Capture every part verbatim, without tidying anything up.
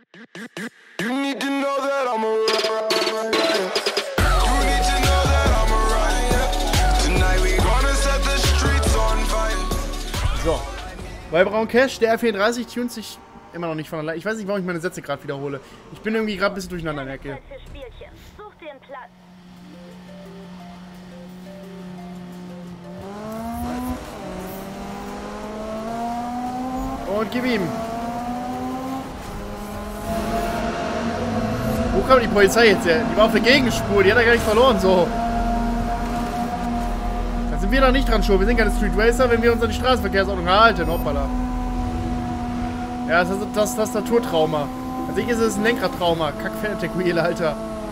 You need to know that I'm alright. You need to know that I'm alright. Tonight we gonna set the streets on fire. So. Bei Braun Cash, der R vierunddreißig tunt sich immer noch nicht von allein. Ich weiß nicht, warum ich meine Sätze gerade wiederhole. Ich bin irgendwie gerade ein bisschen durcheinander in der Ecke. Und gib ihm. Wo kam die Polizei jetzt her? Die war auf der Gegenspur, die hat er gar nicht verloren, so. Da sind wir doch nicht dran schuld. Wir sind keine Street Racer, wenn wir uns an die Straßenverkehrsordnung halten. Hoppala. Ja, das ist das Tastaturtrauma. Also ich ist es ein Lenkradtrauma. Kackferntequil, Alter.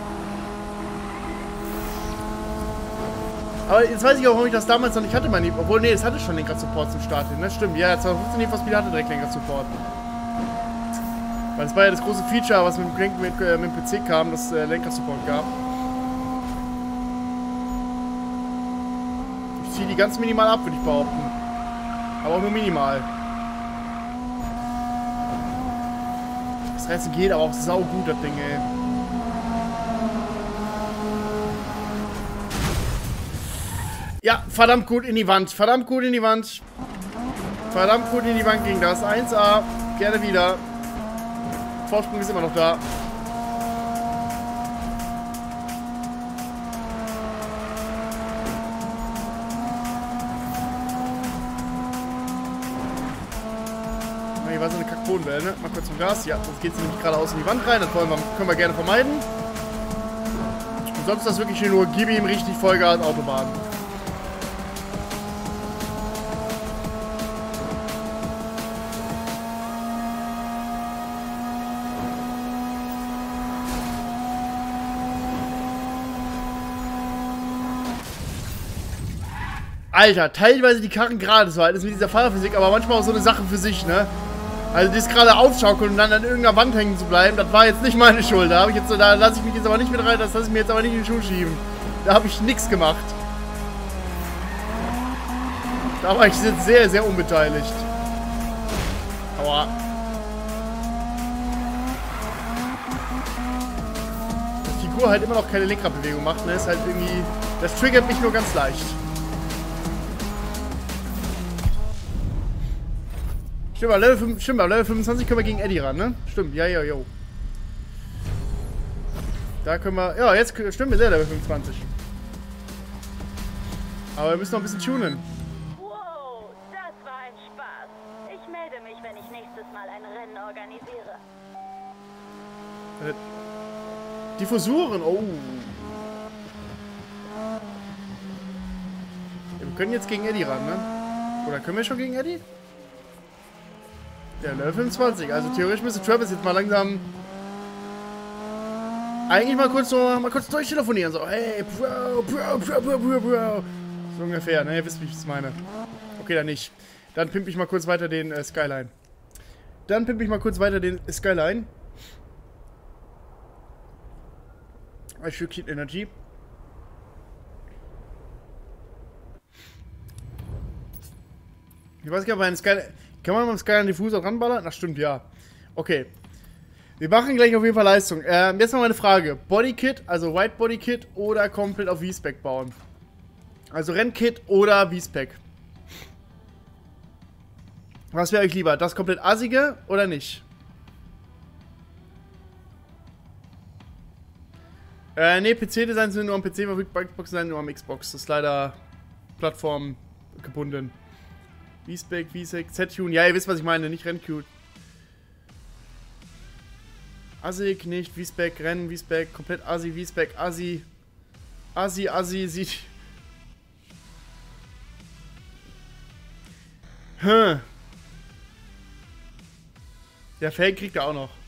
Aber jetzt weiß ich auch, warum ich das damals noch nicht hatte, mein Lieb. Obwohl, nee, es hatte schon Lenkrad-Support zum Start hin, ne? Stimmt, ja, zweitausendfünfzehn Need for Speed hatte direkt Lenkrad-Support. Weil es war ja das große Feature, was mit, mit, mit, äh, mit dem P C kam, dass äh, Lenkrad-Support gab. Ich ziehe die ganz minimal ab, würde ich behaupten. Aber auch nur minimal. Das Reizen geht, aber auch saugut, das Ding, ey. Ja, verdammt gut in die Wand. Verdammt gut in die Wand. Verdammt gut in die Wand ging das. eins A. Gerne wieder. Vorsprung ist immer noch da. Hier war so eine Kackbodenwelle, ne? Mal kurz zum Gas. Ja, sonst geht es nämlich geradeaus in die Wand rein. Das wollen wir, können wir gerne vermeiden. Und sonst ist das wirklich hier nur, gib ihm richtig Vollgas Autobahn. Alter, teilweise die Karren gerade so halt ist mit dieser Fahrerphysik, aber manchmal auch so eine Sache für sich, ne? Also das gerade aufschaukeln und dann an irgendeiner Wand hängen zu bleiben, das war jetzt nicht meine Schuld. Da habe ich jetzt, da lasse ich mich jetzt aber nicht mit rein, das lasse ich mir jetzt aber nicht in die Schuhe schieben. Da habe ich nichts gemacht. Da war ich jetzt sehr, sehr unbeteiligt. Aua. Die Figur halt immer noch keine Lenkradbewegung macht, ne? Ist halt irgendwie. Das triggert mich nur ganz leicht. Stimmt, auf Level, fünf, stimmt, auf Level fünfundzwanzig können wir gegen Eddie ran, ne? Stimmt, ja, ja, jo. Da können wir... Ja, jetzt stimmt, wir sind Level fünfundzwanzig. Aber wir müssen noch ein bisschen tunen. Wow, das war ein Spaß. Ich melde mich, wenn ich nächstes Mal ein Rennen organisiere. Äh, Diffusoren, oh. Ja, wir können jetzt gegen Eddie ran, ne? Oder können wir schon gegen Eddie? Ja, Level fünfundzwanzig. Also theoretisch müsste Travis jetzt mal langsam eigentlich mal kurz so mal kurz durchtelefonieren. So, hey, Bro, Bro, Bro, Bro, Bro, Bro. So ungefähr, ne? Ihr wisst, wie ich das meine. Okay, dann nicht. Dann pimp ich mal kurz weiter den äh, Skyline. Dann pimp ich mal kurz weiter den Skyline. Ich für Kid Energy. Ich weiß gar nicht, ob ein Skyline... Kann man beim Skyline Diffuser ranballern? Ach, stimmt, ja. Okay. Wir machen gleich auf jeden Fall Leistung. Ähm, jetzt noch mal eine Frage. Bodykit, also White Bodykit oder komplett auf V-Spec bauen? Also Rennkit oder V-Spec? Was wäre euch lieber? Das komplett assige oder nicht? Äh, ne, P C-Designs sind nur am P C verfügbar, Xbox-Design nur am Xbox. Das ist leider plattformgebunden. V-Spec, V-Spec, Z-Tune. Ja, ihr wisst, was ich meine. Nicht Renncute. Assig, nicht. V-Spec, Renn, V-Spec, komplett Assi, V-Spec, Assi. Assi, Assi, sieht. Hm. Der Fake kriegt er auch noch.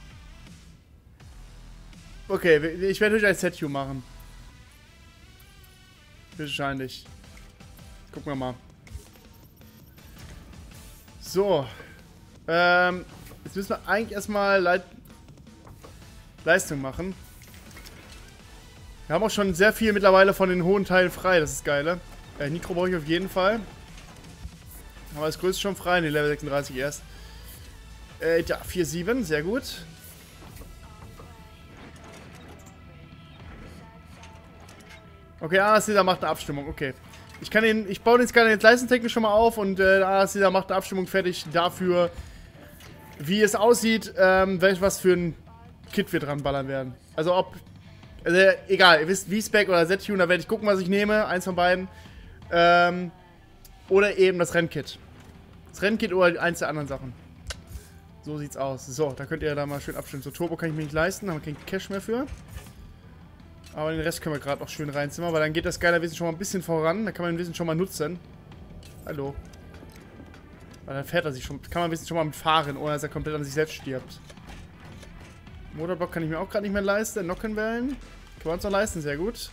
Okay, ich werde euch ein Z-Tune machen. Wahrscheinlich. Gucken wir mal. So. Ähm, jetzt müssen wir eigentlich erstmal Leit Leistung machen. Wir haben auch schon sehr viel mittlerweile von den hohen Teilen frei, das ist geil. Ne? Äh, Nitro brauche ich auf jeden Fall. Aber das größte schon frei, in den Level sechsunddreißig erst. Äh, ja, vier Komma sieben, sehr gut. Okay, Anastasia macht eine Abstimmung, okay. Ich kann den, ich baue den Skyline jetzt leistungstechnisch schon mal auf und äh, Anastasia macht eine Abstimmung fertig dafür, wie es aussieht, ähm, welch was für ein Kit wir dran ballern werden. Also ob, also egal, ihr wisst, V-Spec oder Z-Tune, da werde ich gucken, was ich nehme, eins von beiden. Ähm, oder eben das Rennkit. Das Rennkit oder eins der anderen Sachen. So sieht's aus. So, da könnt ihr da mal schön abstimmen. So, Turbo kann ich mir nicht leisten, haben wir keinen Cash mehr für. Aber den Rest können wir gerade noch schön reinzimmern, weil dann geht das Skyline-Wesen schon mal ein bisschen voran. Da kann man den Wesen schon mal nutzen. Hallo. Weil dann fährt er sich schon, kann man ein bisschen schon mal mitfahren, ohne dass er komplett an sich selbst stirbt. Motorblock kann ich mir auch gerade nicht mehr leisten. Nockenwellen. Können wir uns noch leisten, sehr gut.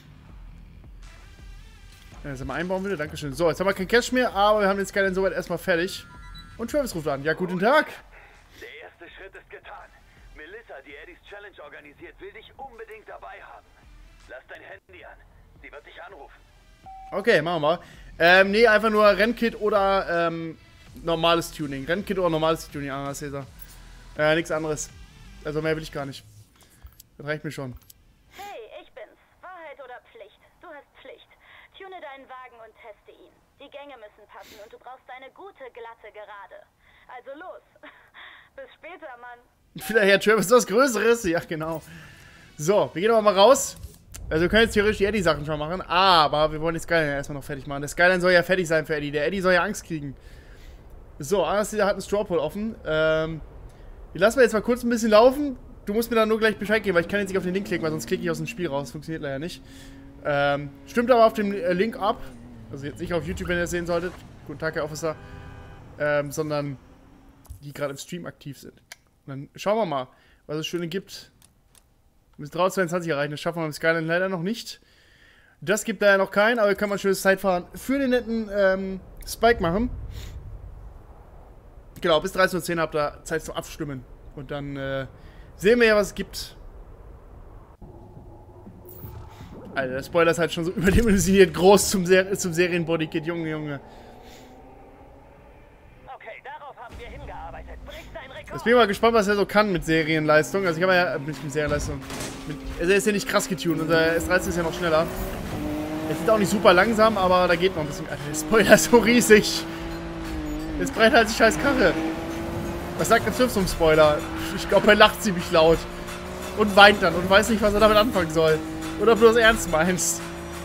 Ja, jetzt mal einbauen will, dankeschön. So, jetzt haben wir kein Cash mehr, aber wir haben den Skyline soweit erstmal fertig. Und Travis ruft an. Ja, guten Tag. Der erste Schritt ist getan. Melissa, die Eddies Challenge organisiert, will dich unbedingt dabei haben. Lass dein Handy an. Sie wird dich anrufen. Okay, machen wir. Ähm, nee, einfach nur Rennkit oder ähm, normales Tuning. Rennkit oder normales Tuning, Anastasia. Äh, nichts anderes. Also mehr will ich gar nicht. Das reicht mir schon. Hey, ich bin's. Wahrheit oder Pflicht? Du hast Pflicht. Tune deinen Wagen und teste ihn. Die Gänge müssen passen und du brauchst eine gute, glatte Gerade. Also los. Bis später, Mann. Vielleicht Herr Travis was Größeres. Ja, genau. So, wir gehen aber mal raus. Also wir können jetzt theoretisch die Eddie-Sachen schon machen, aber wir wollen den Skyline ja erstmal noch fertig machen. Der Skyline soll ja fertig sein für Eddie. Der Eddie soll ja Angst kriegen. So, Anastasia hat einen Strawpoll offen. Ähm, die lassen wir jetzt mal kurz ein bisschen laufen. Du musst mir dann nur gleich Bescheid geben, weil ich kann jetzt nicht auf den Link klicken, weil sonst klicke ich aus dem Spiel raus. Funktioniert leider nicht. Ähm, stimmt aber auf dem äh, Link ab. Also jetzt nicht auf YouTube, wenn ihr das sehen solltet. Guten Tag, Herr Officer. Ähm, sondern die gerade im Stream aktiv sind. Und dann schauen wir mal, was es Schönes gibt. Wir müssen dreihundertzweiundzwanzig erreichen, das schaffen wir mit Skyline leider noch nicht. Das gibt leider noch keinen, aber wir können mal ein schönes Zeitfahren für den netten ähm, Spike machen. Genau, bis dreizehn Uhr zehn habt ihr Zeit zum Abstimmen. Und dann äh, sehen wir ja, was es gibt. Alter, der Spoiler ist halt schon so überdimensioniert groß zum, Ser zum Serien-Bodykit, Junge, Junge. Okay, darauf haben wir hingearbeitet. Brich dein Rekord. Jetzt bin ich mal gespannt, was er so kann mit Serienleistung. Also ich habe ja, äh, nicht mit Serienleistung. Mit, also er ist ja nicht krass getuned, unser S dreizehn ist ja noch schneller. Er ist auch nicht super langsam, aber da geht noch ein bisschen. Alter, der Spoiler ist so riesig. Jetzt breit halt die scheiß Karre. Was sagt der Pfiff zum Spoiler? Ich glaube, er lacht ziemlich laut. Und weint dann und weiß nicht, was er damit anfangen soll. Oder ob du das ernst meinst.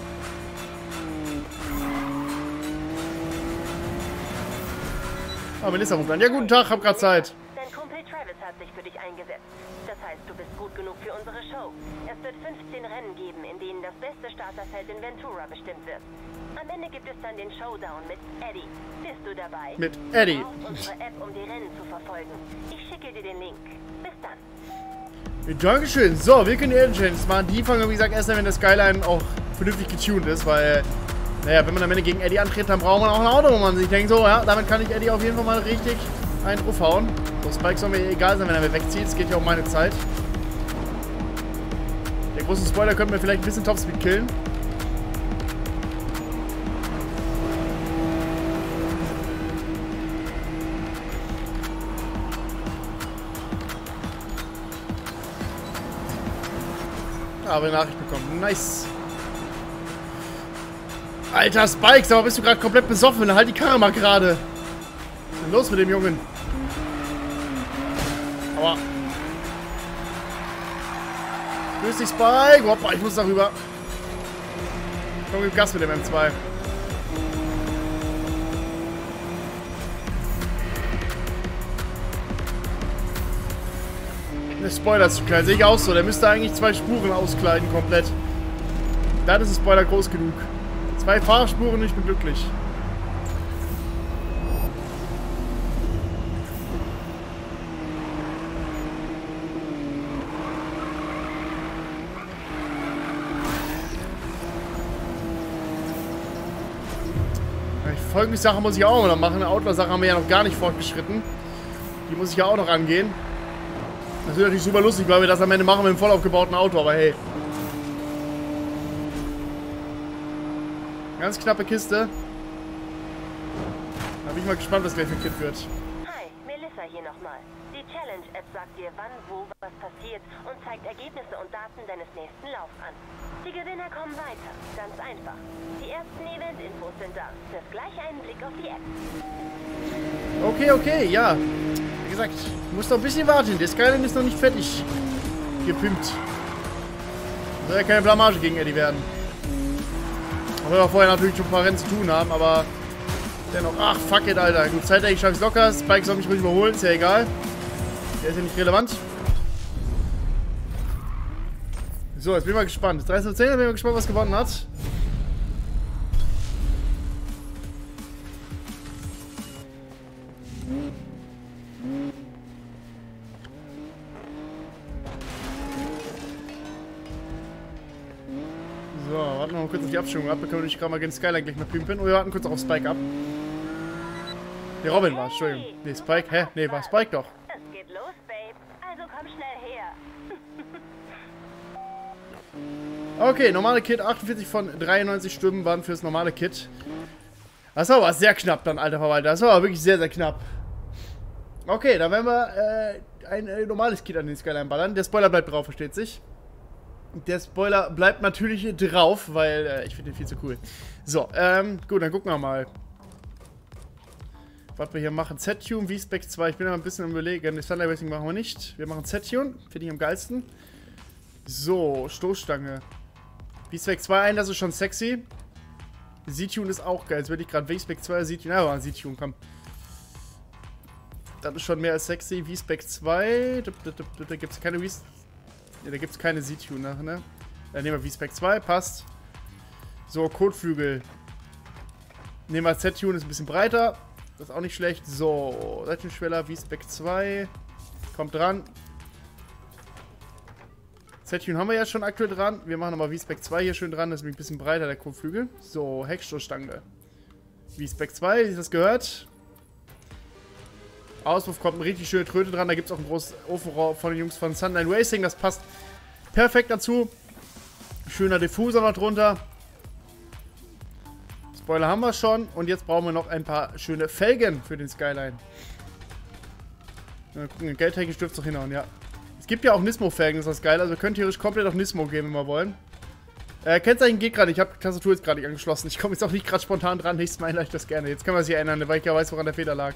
Aber Melissa ruft an. Ja, guten Tag, hab grad Zeit. Dein Kumpel Travis hat sich für dich eingesetzt. Das heißt, du bist gut genug für unsere Show. Es wird fünfzehn Rennen geben, in denen das beste Starterfeld in Ventura bestimmt wird. Am Ende gibt es dann den Showdown mit Eddie. Bist du dabei? Mit Eddie. Du brauchst unsere App, um die Rennen zu verfolgen. Ich schicke dir den Link. Bis dann. Dankeschön. So, wir können die Engines machen. Die fangen, wie gesagt, erst dann, wenn der Skyline auch vernünftig getuned ist, weil, naja, wenn man am Ende gegen Eddie antritt, dann braucht man auch ein Auto, wo man sich denkt, so, ja, damit kann ich Eddie auf jeden Fall mal richtig einen draufhauen. So, Spike soll mir egal sein, wenn er mir wegzieht. Es geht ja um meine Zeit. Der große Spoiler könnte mir vielleicht ein bisschen Topspeed killen. Aber eine Nachricht bekommen. Nice. Alter Spike, sag mal, bist du gerade komplett besoffen? Halt die Karre mal gerade. Was ist denn los mit dem Jungen? Aua. Grüß dich, Spike. Hoppa, ich muss darüber. Komm, gib Gas mit dem M zwei. Der Spoiler ist zu klein, sehe ich auch so. Der müsste eigentlich zwei Spuren auskleiden komplett. Dann ist der Spoiler groß genug. Zwei Fahrspuren und ich bin glücklich. Die folgende Sache muss ich auch noch machen. Eine Outlaw-Sache haben wir ja noch gar nicht fortgeschritten. Die muss ich ja auch noch angehen. Das wird natürlich super lustig, weil wir das am Ende machen mit einem voll aufgebauten Auto, aber hey. Ganz knappe Kiste. Da bin ich mal gespannt, was gleich für ein Kit wird. Hi, Melissa hier nochmal. Die Die Challenge-App sagt dir, wann, wo, was passiert und zeigt Ergebnisse und Daten deines nächsten Laufs an. Die Gewinner kommen weiter. Ganz einfach. Die ersten Event-Infos sind da. Wirf gleich einen Blick auf die App. Okay, okay, ja. Wie gesagt, ich muss noch ein bisschen warten. Der Skyline ist noch nicht fertig gepimpt. Soll ja keine Blamage gegen Eddie werden. Auch wenn wir vorher natürlich schon ein paar Rennen zu tun haben, aber dennoch. Ach, fuck it, Alter. Gut, Zeit, ich schaff's locker. Spike soll mich ruhig überholen, ist ja egal. Der ist ja nicht relevant. So, jetzt bin ich mal gespannt. dreizehn Uhr zehn, bin ich mal gespannt, was gewonnen hat. So, warten wir mal kurz auf die Abstimmung ab. Da können wir nicht gerade mal gegen Skyline gleich mal pimpen. Und wir warten kurz auf Spike ab. Ne, Robin war, Entschuldigung. Ne, Spike, hä? Ne, war Spike doch. Es geht los, Babe. Also komm schnell her. Okay, normale Kit, achtundvierzig von dreiundneunzig Stimmen waren fürs normale Kit. Das war aber sehr knapp dann, alter Verwalter. Das war aber wirklich sehr, sehr knapp. Okay, dann werden wir äh, ein äh, normales Kit an den Skyline ballern. Der Spoiler bleibt drauf, versteht sich. Der Spoiler bleibt natürlich drauf, weil äh, ich finde den viel zu cool. So, ähm, gut, dann gucken wir mal. Was wir hier machen. Z-Tune, V-Spec zwei. Ich bin aber ein bisschen am Überlegen. Das Thunder Racing machen wir nicht. Wir machen Z-Tune. Finde ich am geilsten. So, Stoßstange. V-Spec zwei ein, das ist schon sexy. Z-Tune ist auch geil. Jetzt würde ich gerade V-Spec zwei Z-Tune. Ja, aber Z-Tune, komm. Das ist schon mehr als sexy. V-Spec zwei. Da, da, da, da gibt es keine V... Ja, da gibt es keine Z-Tune nach, ne? Dann nehmen wir V-Spec zwei, passt. So, Kotflügel. Nehmen wir Z-Tune, ist ein bisschen breiter. Das ist auch nicht schlecht. So, Seitenschweller, V-Spec zwei. Kommt dran. Z-Tune haben wir ja schon aktuell dran. Wir machen nochmal V-Spec zwei hier schön dran. Das ist ein bisschen breiter, der Kotflügel. So, Heckstoßstange. V-Spec zwei, wie das gehört. Auspuff kommt eine richtig schöne Tröte dran. Da gibt es auch ein großes Ofenrohr von den Jungs von Sunline Racing. Das passt perfekt dazu. Schöner Diffuser noch drunter. Spoiler haben wir schon. Und jetzt brauchen wir noch ein paar schöne Felgen für den Skyline. Mal gucken, geldtechnisch dürfte es doch hinhauen, ja. Es gibt ja auch Nismo-Felgen, das ist das geil. Also wir können theoretisch komplett auf Nismo gehen, wenn wir wollen. Äh, Kennzeichen geht gerade. Ich habe die Tastatur jetzt gerade nicht angeschlossen. Ich komme jetzt auch nicht gerade spontan dran. Nächstes Mal ändere ich das gerne. Jetzt können wir es hier ändern, weil ich ja weiß, woran der Fehler lag.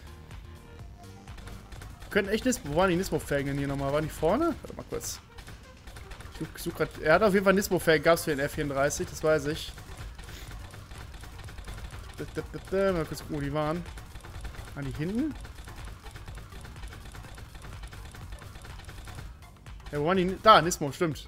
Wir können echt Nismo. Wo waren die Nismo-Felgen denn hier nochmal? Waren die vorne? Warte mal kurz. Ich such, such grad, er hat auf jeden Fall Nismo-Felgen. Gab es für den F vierunddreißig, das weiß ich. Mal kurz gucken, wo die waren. Waren die hinten? Ja, wo waren die? Da, Nismo, stimmt.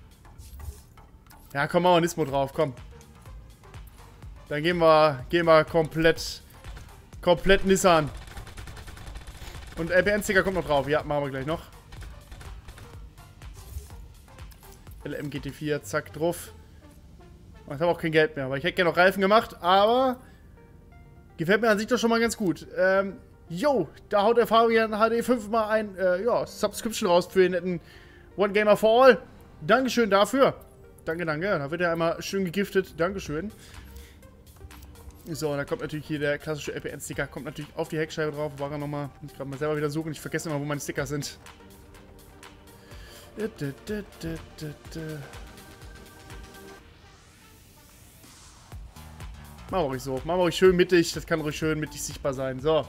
Ja, komm, machen wir Nismo drauf, komm. Dann gehen wir, gehen wir komplett, komplett Nissan. Und L B N-Sticker kommt noch drauf. Ja, machen wir gleich noch. L M G T vier, zack, drauf. Ich habe auch kein Geld mehr, weil ich hätte gerne noch Reifen gemacht, aber gefällt mir an sich doch schon mal ganz gut. Ähm, yo, da haut der Fabian H D fünfmal ein, äh, ja, Subscription raus für den netten One Gamer for All. Dankeschön dafür. Danke, danke. Da wird er einmal schön gegiftet. Dankeschön. So, da kommt natürlich hier der klassische L P N-Sticker, kommt natürlich auf die Heckscheibe drauf. War er nochmal. Ich glaube mal selber wieder suchen. Ich vergesse immer, wo meine Sticker sind. Machen wir ruhig so. Machen wir ruhig schön mittig. Das kann ruhig schön mittig sichtbar sein. So.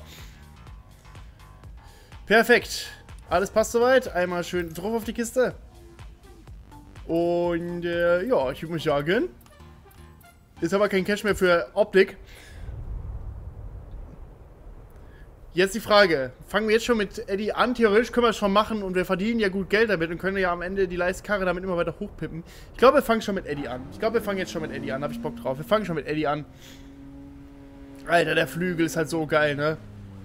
Perfekt. Alles passt soweit. Einmal schön drauf auf die Kiste. Und äh, ja, ich würde mal sagen. Ist aber kein Cash mehr für Optik. Jetzt die Frage. Fangen wir jetzt schon mit Eddie an? Theoretisch können wir es schon machen und wir verdienen ja gut Geld damit und können ja am Ende die Leistkarre damit immer weiter hochpippen. Ich glaube, wir fangen schon mit Eddie an. Ich glaube, wir fangen jetzt schon mit Eddie an. Da habe ich Bock drauf. Wir fangen schon mit Eddie an. Alter, der Flügel ist halt so geil, ne?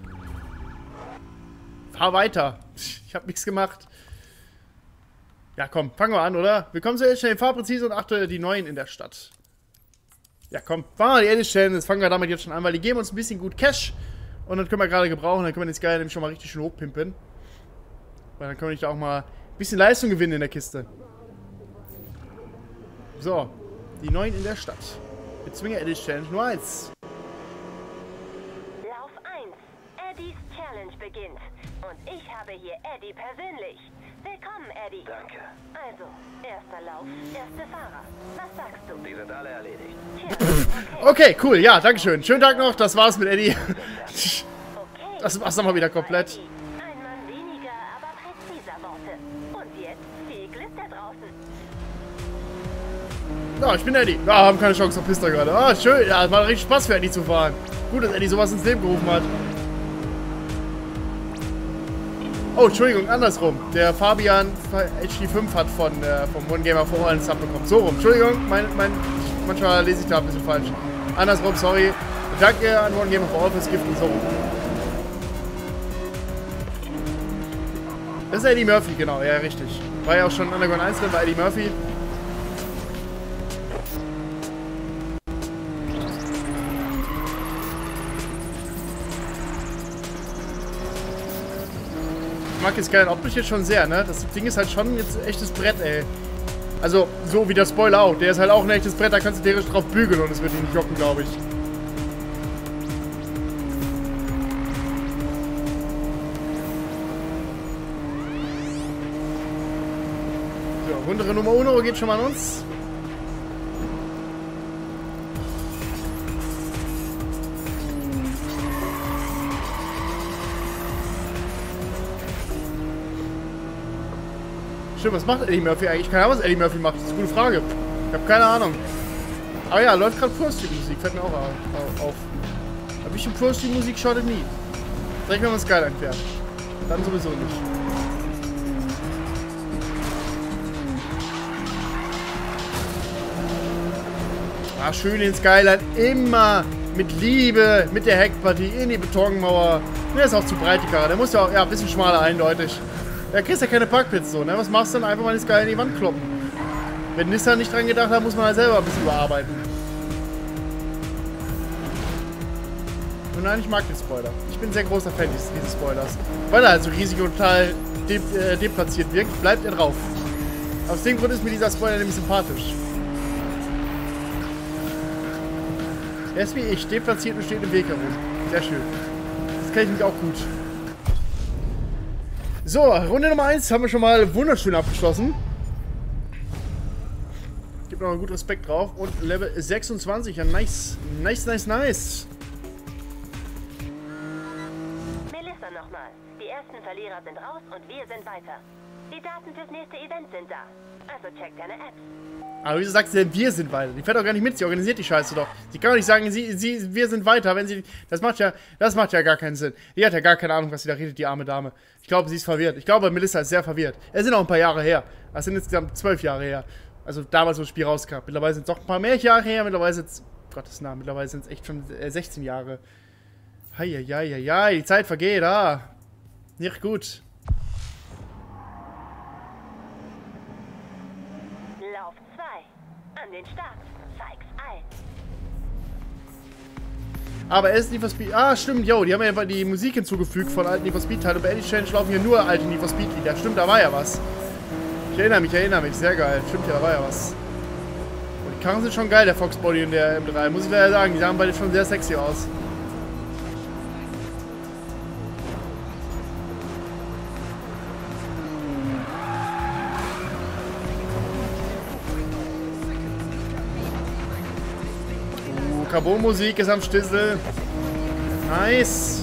Fahr weiter. Ich habe nichts gemacht. Ja, komm, fangen wir an, oder? Willkommen zu Eddie Fahrpräzise und achte die Neuen in der Stadt. Ja, komm, fahren wir die Eddie-Stellen. Jetzt fangen wir damit jetzt schon an, weil die geben uns ein bisschen gut Cash. Und dann können wir gerade gebrauchen. Dann können wir den Sky nämlich schon mal richtig schön hochpimpen. Weil dann können wir auch mal ein bisschen Leistung gewinnen in der Kiste. So, die Neuen in der Stadt. Bezwinge Eddie's Challenge Nummer eins. Lauf eins. Eddie's Challenge beginnt. Und ich habe hier Eddie. Danke. Also, erster Lauf, erste Fahrer. Was sagst du? Die sind alle erledigt. Tja, Okay, cool. Ja, dankeschön. Schönen Tag noch. Das war's mit Eddie. okay. Das war's nochmal wieder komplett. Eddie. Ein Mann weniger, aber präziser Worte. Und jetzt viel Glück da draußen. Ja, ich bin Eddie. Ja, haben keine Chance auf Pista gerade. Ah, schön. Ja, es macht richtig Spaß für Eddie zu fahren. Gut, dass Eddie sowas ins Leben gerufen hat. Oh, Entschuldigung, andersrum. Der Fabian H D fünf hat von äh, vom One Gamer for All einen Sub bekommen. So rum. Entschuldigung, mein, mein, manchmal lese ich da ein bisschen falsch. Andersrum, sorry. Danke an One Gamer for All fürs Gift und so rum. Das ist Eddie Murphy, genau. Ja, richtig. War ja auch schon Underground eins drin, war Eddie Murphy. Ich mag jetzt gerne optisch jetzt schon sehr, ne? Das Ding ist halt schon jetzt ein echtes Brett, ey. Also, so wie der Spoiler auch. Der ist halt auch ein echtes Brett, da kannst du theoretisch drauf bügeln und es wird ihn nicht jocken, glaube ich. So, Runde Nummer uno geht schon mal an uns. Stimmt, was macht Eddie Murphy eigentlich? Keine Ahnung, was Eddie Murphy macht. Das ist eine gute Frage. Ich habe keine Ahnung. Aber ja, läuft gerade Pro Street Musik. Fällt mir auch auf. Habe ich schon Pro Street Musik schaute nie. Direkt, wenn man Skyline fährt. Dann sowieso nicht. Ah, schön den Skyline. Immer mit Liebe, mit der Heckpartie in die Betonmauer. Der ist auch zu breit, die Karre. Der muss ja auch, ja, ein bisschen schmaler, eindeutig. Da kriegst du ja keine Parkpits so, ne? Was machst du dann? Einfach mal die Skyline in die Wand kloppen. Wenn Nissan nicht dran gedacht hat, muss man halt selber ein bisschen überarbeiten. Und nein, ich mag den Spoiler. Ich bin ein sehr großer Fan dieses, dieses Spoilers. Weil er halt so riesig und total de äh, deplatziert wirkt, bleibt er drauf. Aus dem Grund ist mir dieser Spoiler nämlich sympathisch. Er ist wie ich, deplatziert und steht im Weg herum. Sehr schön. Das kenne ich mich auch gut. So, Runde Nummer eins haben wir schon mal wunderschön abgeschlossen. Gibt noch einen guten Respekt drauf. Und Level sechsundzwanzig, ja nice. Nice, nice, nice. Melissa nochmal. Die ersten Verlierer sind raus und wir sind weiter. Die Daten fürs nächste Event sind da. Also check deine Apps. Aber wieso sagt sie denn, wir sind weiter? Die fährt doch gar nicht mit, sie organisiert die Scheiße doch. Sie kann doch nicht sagen, sie, sie, wir sind weiter, wenn sie... Das macht ja, das macht ja gar keinen Sinn. Die hat ja gar keine Ahnung, was sie da redet, die arme Dame. Ich glaube, sie ist verwirrt. Ich glaube, Melissa ist sehr verwirrt. Es sind auch ein paar Jahre her. Das sind insgesamt zwölf Jahre her. Also damals, wo das Spiel rauskam. Mittlerweile sind es doch ein paar mehr Jahre her. Mittlerweile sind es... Gottes Namen, mittlerweile sind es echt schon äh, sechzehn Jahre. Heieieiei, die Zeit vergeht, ah. Nicht gut. Lauf zwei. An den Start. Zeig's allen. Aber es ist Need for Speed. Ah, stimmt, yo, die haben ja die Musik hinzugefügt von alten Need for Speed Teilen. Und bei Eddie Challenge laufen hier nur alte Need for Speed Lieder. Stimmt, da war ja was. Ich erinnere mich, ich erinnere mich. Sehr geil. Stimmt, ja, da war ja was. Und die Karren sind schon geil, der Fox Body und der M drei. Muss ich leider sagen, die sahen beide schon sehr sexy aus. Carbon-Musik ist am Stissel. Nice.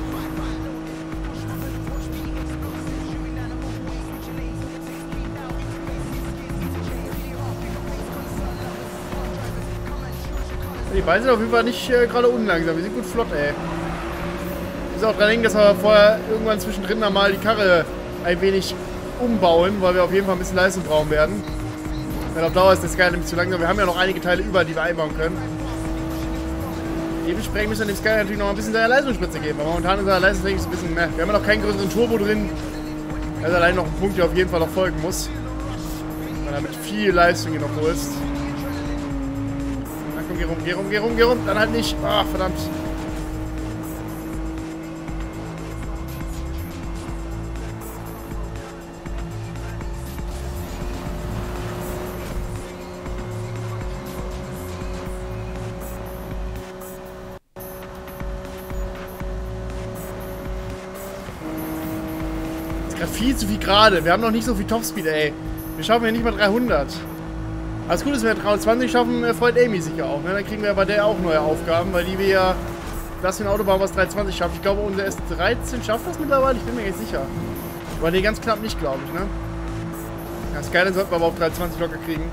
Die beiden sind auf jeden Fall nicht äh, gerade unlangsam. Die sind gut flott, ey. Ich muss auch dran denken, dass wir vorher irgendwann zwischendrin mal die Karre ein wenig umbauen, weil wir auf jeden Fall ein bisschen Leistung brauchen werden. Weil auf Dauer ist das Sky nämlich zu langsam. Wir haben ja noch einige Teile über, die wir einbauen können. Dementsprechend müssen wir dem Sky natürlich noch ein bisschen seine Leistungsspitze geben. Aber momentan ist er leistungstechnisch ein bisschen mehr. Wir haben ja noch keinen größeren Turbo drin. Das ist allein noch ein Punkt, der auf jeden Fall noch folgen muss. Weil er mit viel Leistung hier noch holst. Na komm, geh rum, geh rum, geh rum, geh rum. Dann halt nicht. Ach, verdammt. Gerade viel zu viel gerade. Wir haben noch nicht so viel Topspeed, ey. Wir schaffen ja nicht mal dreihundert. Alles gut ist, wenn wir dreihundertzwanzig schaffen, freut Amy sich ja auch. Ne? Dann kriegen wir bei der auch neue Aufgaben, weil die wir ja... Das für ein Auto bauen, was dreihundertzwanzig schafft. Ich glaube, unser S dreizehn schafft das mittlerweile. Ich bin mir nicht sicher. Aber nee, ganz knapp nicht, glaube ich, ne? Ja, Skyline sollten wir aber auf dreihundertzwanzig locker kriegen.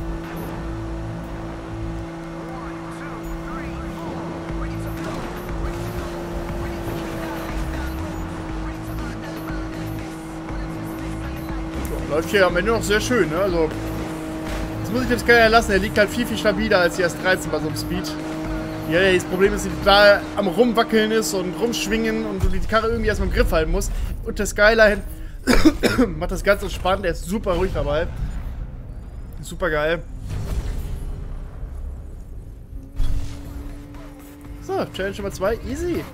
So, läuft hier am Ende noch sehr schön, ne? Also, das muss ich dem Skyline lassen. Er liegt halt viel, viel stabiler als die S dreizehn bei so einem Speed. Ja, das Problem ist, dass die da am Rumwackeln ist und rumschwingen und du die Karre irgendwie erstmal im Griff halten musst. Und der Skyline macht das ganz entspannt, der ist super ruhig dabei. Super geil. So, Challenge Nummer zwei, easy.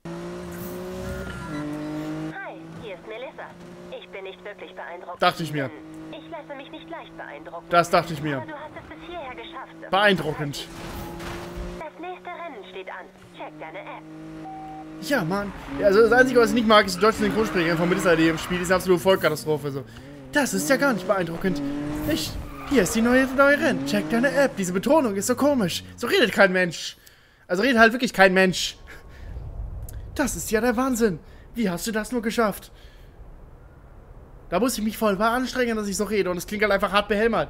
Hi, hier ist Melissa. Ich bin nicht wirklich beeindruckt. Dachte ich mir. Ich lasse mich nicht leicht beeindrucken. Das dachte ich mir. Aber du hast es bis hierher geschafft. Beeindruckend. Das nächste Rennen steht an. Check deine App. Ja, Mann. Ja, also das Einzige, was ich nicht mag, ist die deutsche Synchronsprecherin von Melissa, die im Spiel. Die ist eine absolute Vollkatastrophe. So. Das ist ja gar nicht beeindruckend. Nicht? Hier ist die neue, neue Rennen. Check deine App. Diese Betonung ist so komisch. So redet kein Mensch. Also redet halt wirklich kein Mensch. Das ist ja der Wahnsinn. Wie hast du das nur geschafft? Da muss ich mich voll mal anstrengen, dass ich so rede. Und es klingt halt einfach hart behämmert.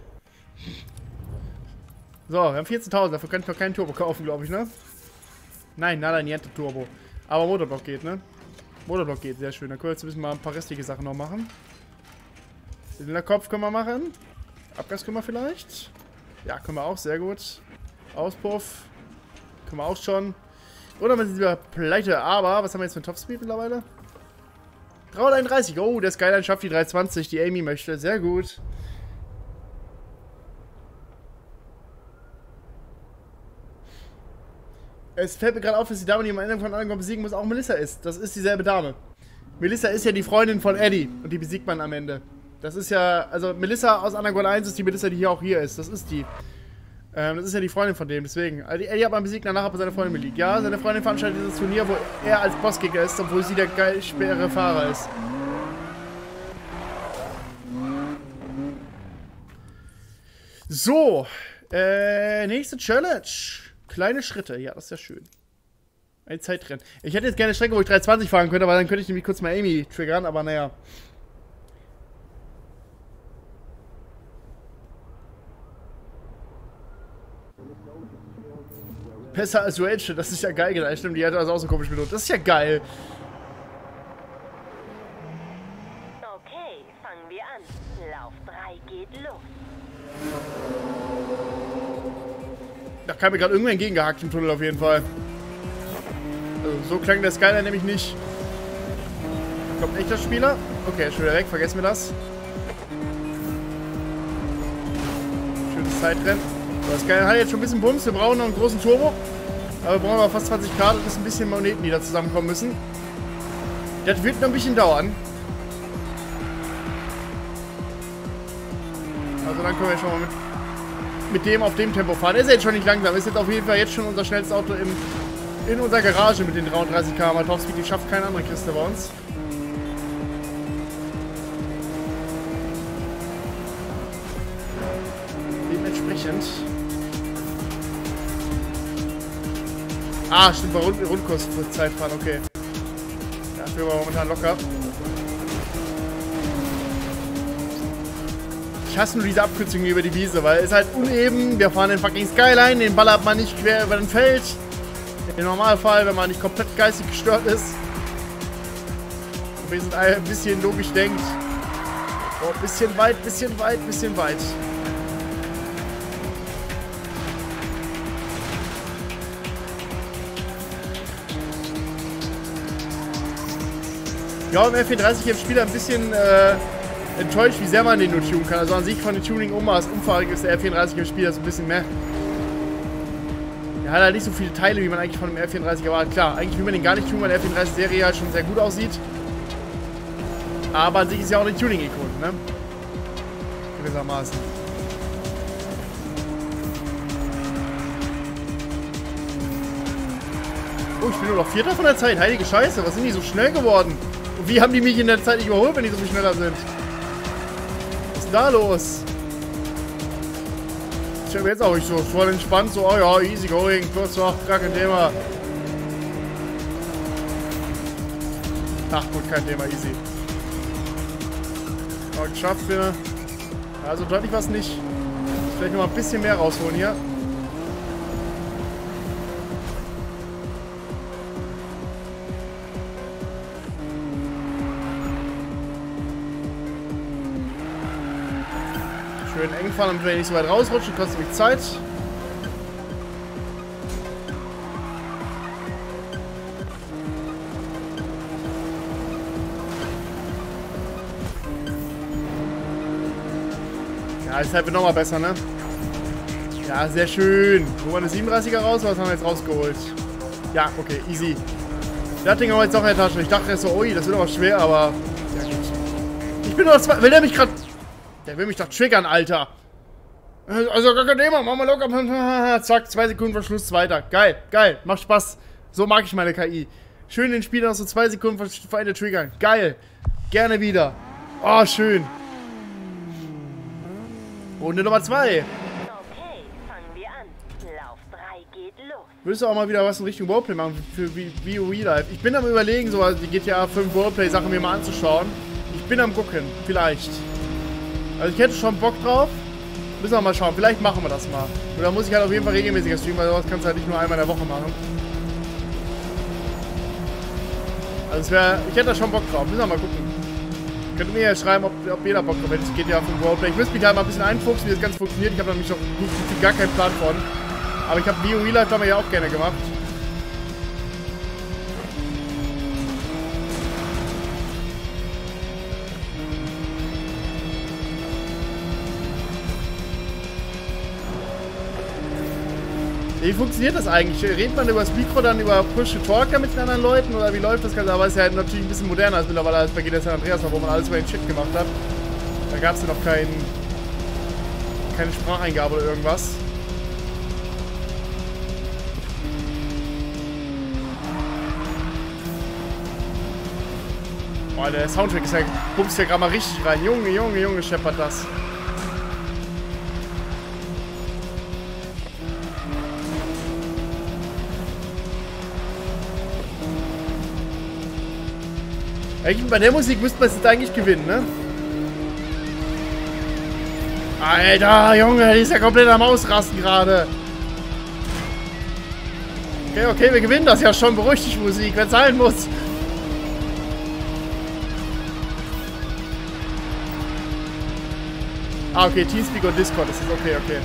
So, wir haben vierzehntausend. Dafür könnte ich noch keinen Turbo kaufen, glaube ich, ne? Nein, nada, niente Turbo. Aber Motorblock geht, ne? Motorblock geht, sehr schön. Dann können wir jetzt ein bisschen mal ein paar restliche Sachen noch machen. Zylinderkopf können wir machen. Abgas können wir vielleicht. Ja, können wir auch, sehr gut. Auspuff. Können wir auch schon. Oder mit dieser Pleite. Aber, was haben wir jetzt für einen Topspeed mittlerweile? dreihunderteinunddreißig. Oh, der Skyline schafft die dreihundertzwanzig, die Amy möchte. Sehr gut. Es fällt mir gerade auf, dass die Dame, die am Ende von Anangor besiegen muss, auch Melissa ist. Das ist dieselbe Dame. Melissa ist ja die Freundin von Eddie. Und die besiegt man am Ende. Das ist ja, also Melissa aus Anangor eins ist die Melissa, die hier auch hier ist. Das ist die. Ähm, das ist ja die Freundin von dem, deswegen. Also Eddie hat man besiegt, danach hat er seine Freundin besiegt. Ja, seine Freundin veranstaltet dieses Turnier, wo er als Bossgegner ist, obwohl sie der geil schwere Fahrer ist. So. Äh, nächste Challenge. Kleine Schritte, ja, das ist ja schön. Ein Zeitrennen. Ich hätte jetzt gerne eine Strecke, wo ich dreihundertzwanzig fahren könnte, aber dann könnte ich nämlich kurz mal Amy triggern, aber naja. Besser als Rachel, das ist ja geil, genau. Stimmt, die hat das auch so komisch benutzt. Das ist ja geil. Okay, fangen wir an. Lauf drei geht los. Da kam mir gerade irgendwer entgegengehackt im Tunnel auf jeden Fall. Also, so klang der Skyline nämlich nicht. Kommt ein echter Spieler? Okay, ist schon wieder weg, vergessen wir das. Schönes Zeitrennen. So, das Skyline hat jetzt schon ein bisschen Bums, wir brauchen noch einen großen Turbo. Aber wir brauchen aber fast zwanzig Grad und es ist ein bisschen Magneten, die da zusammenkommen müssen. Das wird noch ein bisschen dauern. Also dann können wir schon mal mit... mit dem auf dem Tempo fahren. Er ist jetzt schon nicht langsam. Ist jetzt auf jeden Fall jetzt schon unser schnellstes Auto im, in unserer Garage mit den dreiunddreißig Kilometer pro Stunde Topspeed. Die schafft keine andere Kiste bei uns. Dementsprechend. Ah, stimmt, bei Rund Rundkurs für Zeit fahren, okay. Ja, dafür war momentan locker. Ich hasse nur diese Abkürzungen über die Wiese, weil es ist halt uneben. Wir fahren den fucking Skyline, den ballert man nicht quer über den Feld. Im Normalfall, wenn man nicht komplett geistig gestört ist. Und wir sind ein bisschen logisch denkt. Oh, bisschen weit, bisschen weit, bisschen weit. Ja, im F vierunddreißig im Spiel ein bisschen äh, enttäuscht, wie sehr man den nur tunen kann. Also an sich von den Tuning-Ummaß umfangreich ist der R vierunddreißig im Spiel das ein bisschen mehr. Er hat halt nicht so viele Teile, wie man eigentlich von dem R vierunddreißig erwartet. Klar, eigentlich will man den gar nicht tun, weil der R vierunddreißig-Serie halt schon sehr gut aussieht. Aber an sich ist ja auch eine Tuning-Ikone, ne? Gewissermaßen. Oh, ich bin nur noch Vierter von der Zeit. Heilige Scheiße, was sind die so schnell geworden? Und Wie haben die mich in der Zeit nicht überholt, wenn die so viel schneller sind? Was ist denn da los? Ich habe jetzt auch nicht so voll entspannt, so, oh ja, easy going, kurz, ach, gar kein Thema. Ach gut, kein Thema, easy. Aber geschafft wir. Also deutlich was nicht. Vielleicht noch mal ein bisschen mehr rausholen hier. Schön eng fahren, damit wir nicht so weit rausrutschen, kostet mich Zeit. Ja, deshalb wird nochmal besser, ne? Ja, sehr schön. Wo war eine siebenunddreißiger raus? Was haben wir jetzt rausgeholt? Ja, okay, easy. Das Ding haben wir jetzt doch in der Tasche. Ich dachte erst so, ui, das wird aber schwer, aber... Ja, gut. Ich bin nur zwei... Will der mich gerade... Der will mich doch triggern, Alter. Also, gar kein Thema. Machen wir locker. Zack, zwei Sekunden vor Schluss, zweiter. Geil, geil. Macht Spaß. So mag ich meine K I. Schön den Spieler noch so zwei Sekunden vor Ende triggern. Geil. Gerne wieder. Oh, schön. Runde Nummer zwei. Okay, fangen wir an. Lauf drei geht los. Willst du auch mal wieder was in Richtung Roleplay machen für WoW Live? Ich bin am Überlegen, so die G T A fünf Roleplay-Sachen mir mal anzuschauen. Ich bin am gucken, vielleicht. Also ich hätte schon Bock drauf. Müssen wir mal schauen, vielleicht machen wir das mal. Und da muss ich halt auf jeden Fall regelmäßiger streamen, weil sowas kannst du halt nicht nur einmal in der Woche machen. Also es wäre, ich hätte da schon Bock drauf. Müssen wir mal gucken. Könnt ihr mir ja schreiben, ob, ob jeder Bock drauf hat. Es geht ja fünf Roleplay. Ich müsste mich halt mal ein bisschen einfuchsen, wie das Ganze funktioniert. Ich habe nämlich noch nicht, gar keinen Plan von. Aber ich habe WoW Live haben wir ja auch gerne gemacht. Wie funktioniert das eigentlich? Redet man über das Mikro dann über Push-to-Talk mit den anderen Leuten oder wie läuft das Ganze? Aber es ist ja natürlich ein bisschen moderner als mittlerweile als bei G T A San Andreas, wo man alles über den Chat gemacht hat. Da gab es ja noch kein, keine Spracheingabe oder irgendwas. Boah, der Soundtrack ist ja, pumpst ja gerade mal richtig rein. Junge, Junge, Junge, scheppert das. Bei der Musik müsste man es jetzt eigentlich gewinnen, ne? Alter, Junge, die ist ja komplett am Ausrasten gerade. Okay, okay, wir gewinnen das ja schon. Beruhig dich, Musik, wenn es sein muss. Ah, okay, Teamspeak und Discord, das ist okay, okay.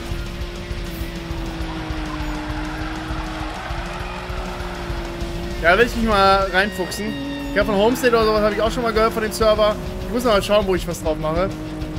Ja, will ich mich mal reinfuchsen. Ja, von Homestead oder sowas habe ich auch schon mal gehört von dem Server. Ich muss noch mal schauen, wo ich was drauf mache.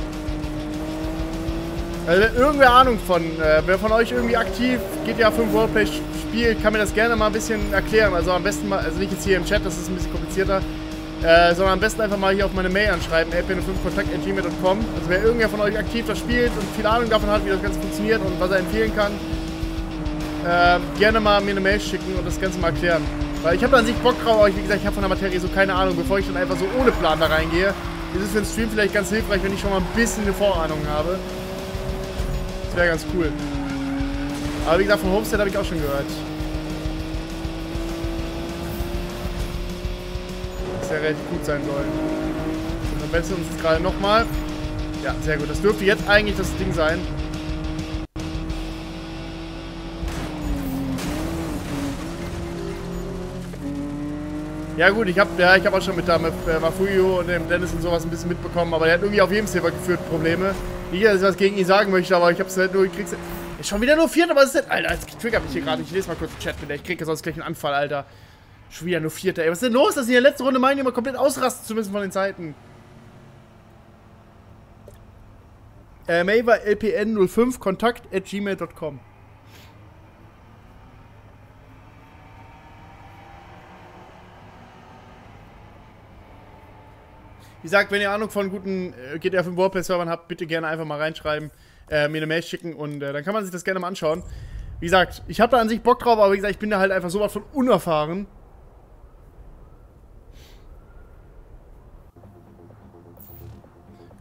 Also, wenn irgendwer Ahnung von, äh, wer von euch irgendwie aktiv G T A fünf Roleplay spielt, kann mir das gerne mal ein bisschen erklären. Also am besten mal, also nicht jetzt hier im Chat, das ist ein bisschen komplizierter, äh, sondern am besten einfach mal hier auf meine Mail anschreiben, l p null fünf kontakt at gmail punkt com. Also wer irgendwer von euch aktiv das spielt und viel Ahnung davon hat, wie das Ganze funktioniert und was er empfehlen kann, äh, gerne mal mir eine Mail schicken und das Ganze mal erklären. Weil ich habe an sich Bock drauf, aber wie gesagt, ich habe von der Materie so keine Ahnung, bevor ich dann einfach so ohne Plan da reingehe. Ist es für den Stream vielleicht ganz hilfreich, wenn ich schon mal ein bisschen eine Vorahnung habe. Das wäre ganz cool. Aber wie gesagt, von Homestead habe ich auch schon gehört. Das ja relativ gut sein soll. Und am besten uns jetzt gerade nochmal. Ja, sehr gut. Das dürfte jetzt eigentlich das Ding sein. Ja gut, ich habe ja, ich hab auch schon mit, da, mit äh, Mafuyo und dem Dennis und sowas ein bisschen mitbekommen, aber der hat irgendwie auf jedem Server geführt Probleme. Nicht, dass ich was gegen ihn sagen möchte, aber ich hab's halt nur gekriegt. Ist schon wieder nur Vierter, aber es ist halt, Alter, jetzt triggert mich hier gerade. Ich lese mal kurz den Chat mit, ich kriege sonst gleich einen Anfall, Alter. Schon wieder nur Vierter, ey. Was ist denn los, dass sie in der letzten Runde meinen, immer komplett ausrasten zu müssen von den Zeiten? Äh, Mail war l p n null fünf kontakt at gmail punkt com. Wie gesagt, wenn ihr Ahnung von guten äh, G T A fünf Roleplay-Servern habt, bitte gerne einfach mal reinschreiben, äh, mir eine Mail schicken und äh, dann kann man sich das gerne mal anschauen. Wie gesagt, ich habe da an sich Bock drauf, aber wie gesagt, ich bin da halt einfach so was von unerfahren.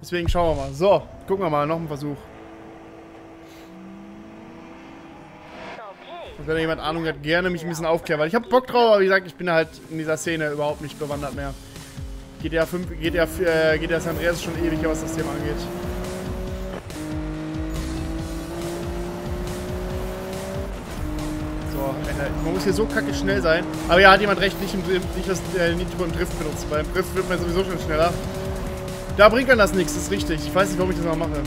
Deswegen schauen wir mal. So, gucken wir mal. Noch ein Versuch. Okay. Und wenn jemand Ahnung hat, gerne mich ein bisschen aufklären. Weil ich habe Bock drauf, aber wie gesagt, ich bin halt in dieser Szene überhaupt nicht bewandert mehr. G T A fünf, G T A, äh, G T A San Andreas ist schon ewig, was das Thema angeht. So, man muss hier so kacke schnell sein. Aber ja, hat jemand recht, nicht, im, nicht das äh, Nitro im Drift benutzen. Weil im Drift wird man sowieso schon schneller. Da bringt dann das nichts, das ist richtig. Ich weiß nicht, warum ich das mal mache.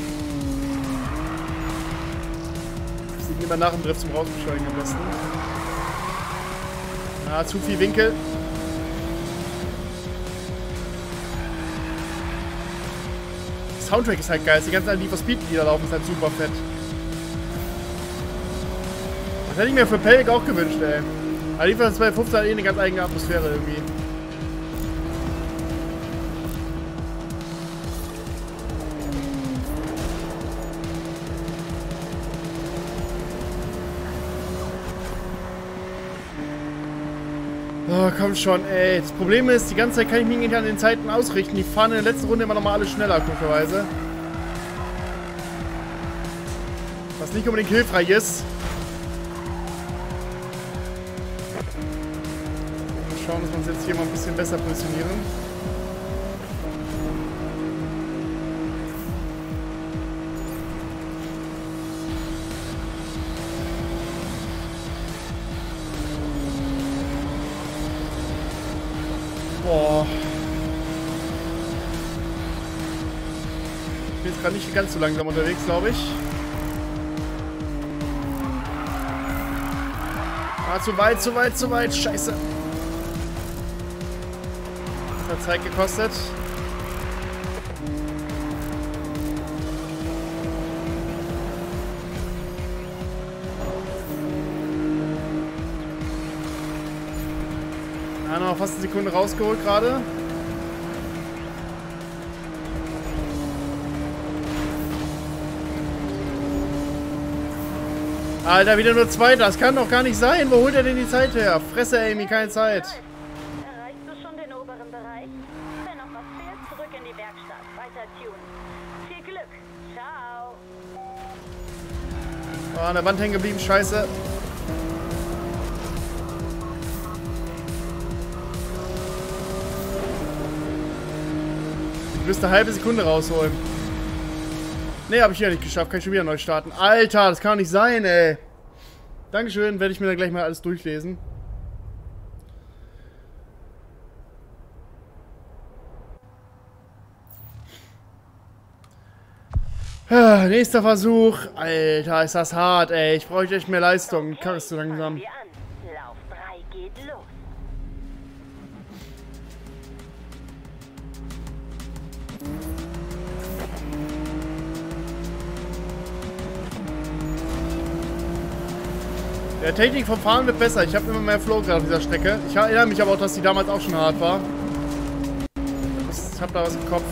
Ich sieht lieber nach dem Drift zum Rausbeschleunigen am besten. Ah, zu viel Winkel. Soundtrack ist halt geil. Die ganzen Need for Speed Lieder laufen, ist halt super fett. Das hätte ich mir für Pelk auch gewünscht, ey. Aber Need for Speed fünfzehn hat eh eine ganz eigene Atmosphäre irgendwie. Oh, komm schon, ey. Das Problem ist, die ganze Zeit kann ich mich nicht an den Zeiten ausrichten. Die fahren in der letzten Runde immer noch mal alle schneller, komischerweise. Was nicht unbedingt hilfreich ist. Mal schauen, dass wir uns jetzt hier mal ein bisschen besser positionieren. Boah. Ich bin jetzt gerade nicht ganz so langsam unterwegs, glaube ich. Ah, zu weit, zu weit, zu weit. Scheiße. Das hat Zeit gekostet. Ja, noch fast eine Sekunde rausgeholt gerade. Alter, wieder nur Zweiter. Das kann doch gar nicht sein. Wo holt er denn die Zeit her? Fresse, Amy, keine Zeit. Erreichst du schon den oberen Bereich? Wenn noch was fehlt, zurück in die Werkstatt. Weiter tunen. Viel Glück. Ciao. Oh, an der Wand hängen geblieben. Scheiße. Ich müsste eine halbe Sekunde rausholen. Ne, habe ich hier nicht geschafft. Kann ich schon wieder neu starten. Alter, das kann doch nicht sein, ey. Dankeschön. Werde ich mir dann gleich mal alles durchlesen. Ah, nächster Versuch. Alter, ist das hart, ey. Ich brauche echt mehr Leistung. Karre ist zu langsam. Fangen wir an. Lauf drei geht los. Der Technik vom Fahren wird besser. Ich habe immer mehr Flow gerade auf dieser Strecke. Ich erinnere mich aber auch, dass die damals auch schon hart war. Ich habe da was im Kopf.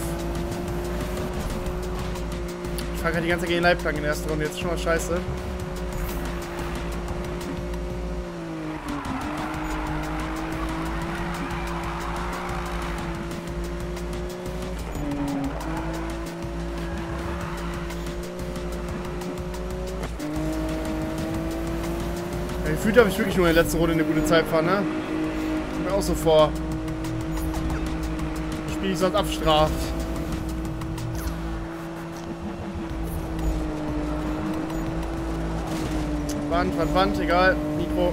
Ich fahre gerade die ganze Zeit gegen Leitplanken in der ersten Runde. Jetzt ist schon mal scheiße. Gefühlt habe ich wirklich nur in der letzten Runde eine gute Zeit fahren, ne? Kommt mir auch so vor. Das Spiel ich sonst abstraft. Wand, Wand, Wand, egal. Mikro.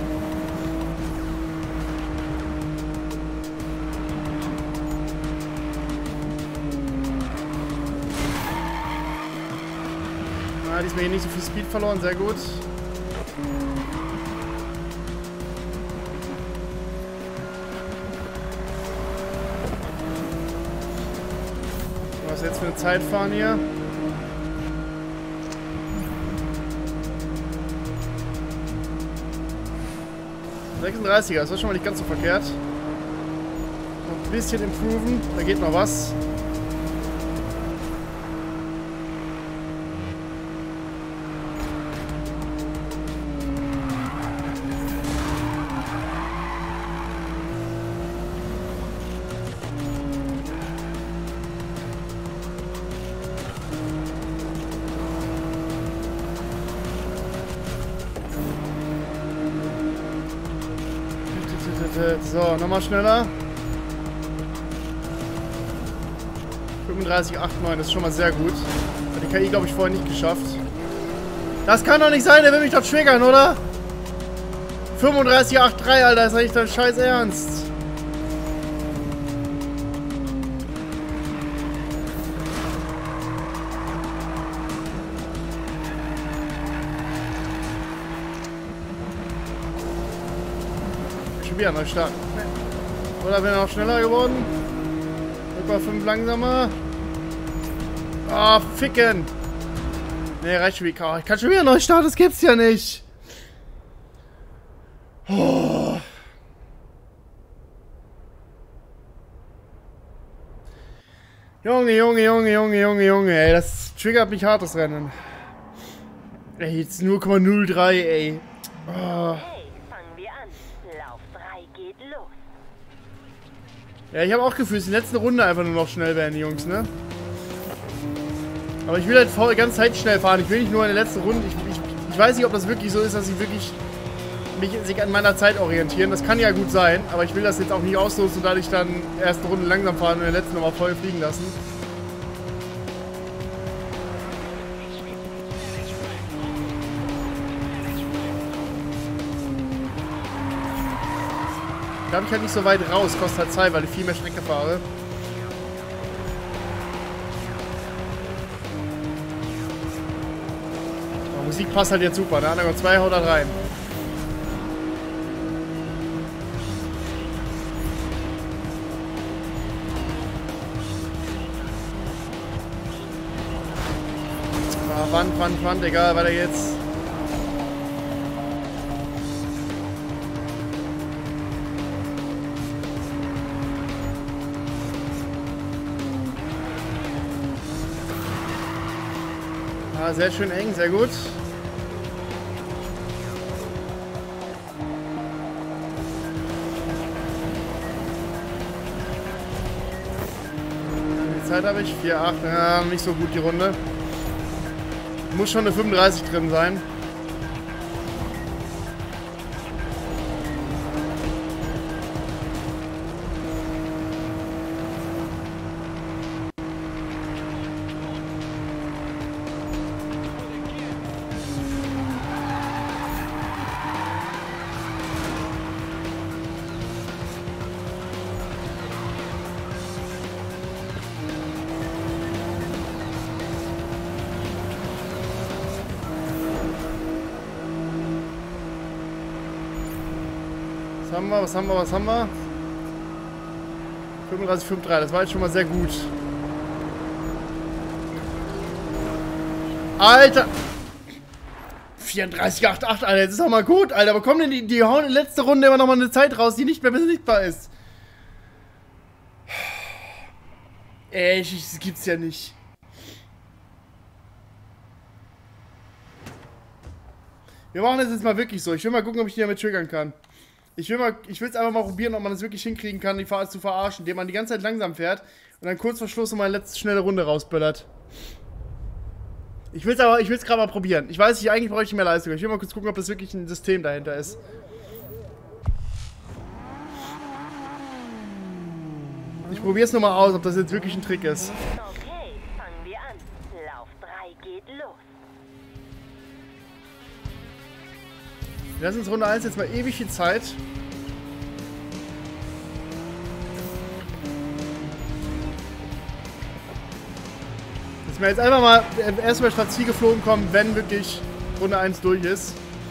Ah, diesmal hier nicht so viel Speed verloren, sehr gut. Was jetzt für eine Zeit fahren hier? sechsunddreißiger, das war schon mal nicht ganz so verkehrt. Noch ein bisschen improven, da geht noch was. Wartet. So, nochmal schneller. fünfunddreißig Komma neunundachtzig, das ist schon mal sehr gut. Hat die K I, glaube ich, vorher nicht geschafft. Das kann doch nicht sein, der will mich doch triggern, oder? fünfunddreißig Komma dreiundachtzig, Alter, ist eigentlich dein Scheiß Ernst. Schon wieder neu starten. Oder bin ich noch schneller geworden? Über fünf langsamer. Ah, oh, ficken. Ne, reicht schon wieder. Oh, ich kann schon wieder neu starten, das gibt's ja nicht. Oh. Junge, Junge, Junge, Junge, Junge, Junge, ey, das triggert mich hart, das Rennen. Ey, jetzt null Komma null drei, ey. Oh. Hey, fangen wir an. Lauf drei geht los. Ja, ich habe auch Gefühl, dass die letzte Runde einfach nur noch schnell werden, die Jungs, ne? Aber ich will halt voll ganz Zeit schnell fahren. Ich will nicht nur in der letzten Runde. Ich, ich, ich weiß nicht, ob das wirklich so ist, dass ich wirklich mich sich an meiner Zeit orientieren. Das kann ja gut sein, aber ich will das jetzt auch nicht ausnutzen und dadurch dann erste Runde langsam fahren und in der letzten nochmal voll fliegen lassen. Da habe ich halt nicht so weit raus, kostet halt Zeit, weil ich viel mehr Strecke fahre. Aber Musik passt halt jetzt super, ne? Underground zwei haut da rein. Ah, Wand, Wand, Wand, egal, weiter geht's. Ah, sehr schön eng, sehr gut. Die Zeit habe ich, vier acht, ja, nicht so gut die Runde. Muss schon eine fünfunddreißig drin sein. Was haben wir, was haben wir, was haben wir? fünfunddreißig Komma dreiundfünfzig, das war jetzt schon mal sehr gut. Alter! vierunddreißig Komma achtundachtzig, Alter, das ist doch mal gut, Alter. Aber kommen denn die, die hauen in der letzten Runde immer noch mal eine Zeit raus, die nicht mehr besiegbar ist? Ey, das gibt's ja nicht. Wir machen das jetzt mal wirklich so. Ich will mal gucken, ob ich die damit triggern kann. Ich will mal, ich will es einfach mal probieren, ob man das wirklich hinkriegen kann, die Fahrer zu verarschen, indem man die ganze Zeit langsam fährt und dann kurz vor Schluss nochmal eine letzte schnelle Runde rausböllert. Ich will es aber, ich will es gerade mal probieren. Ich weiß nicht, eigentlich brauche ich mehr Leistung. Ich will mal kurz gucken, ob das wirklich ein System dahinter ist. Ich probiere es nochmal aus, ob das jetzt wirklich ein Trick ist. Okay, fangen wir an. Lauf drei geht los. Wir lassen uns Runde eins jetzt mal ewig viel Zeit. Dass wir jetzt einfach mal erstmal statt Ziel geflogen kommen, wenn wirklich Runde eins durch ist.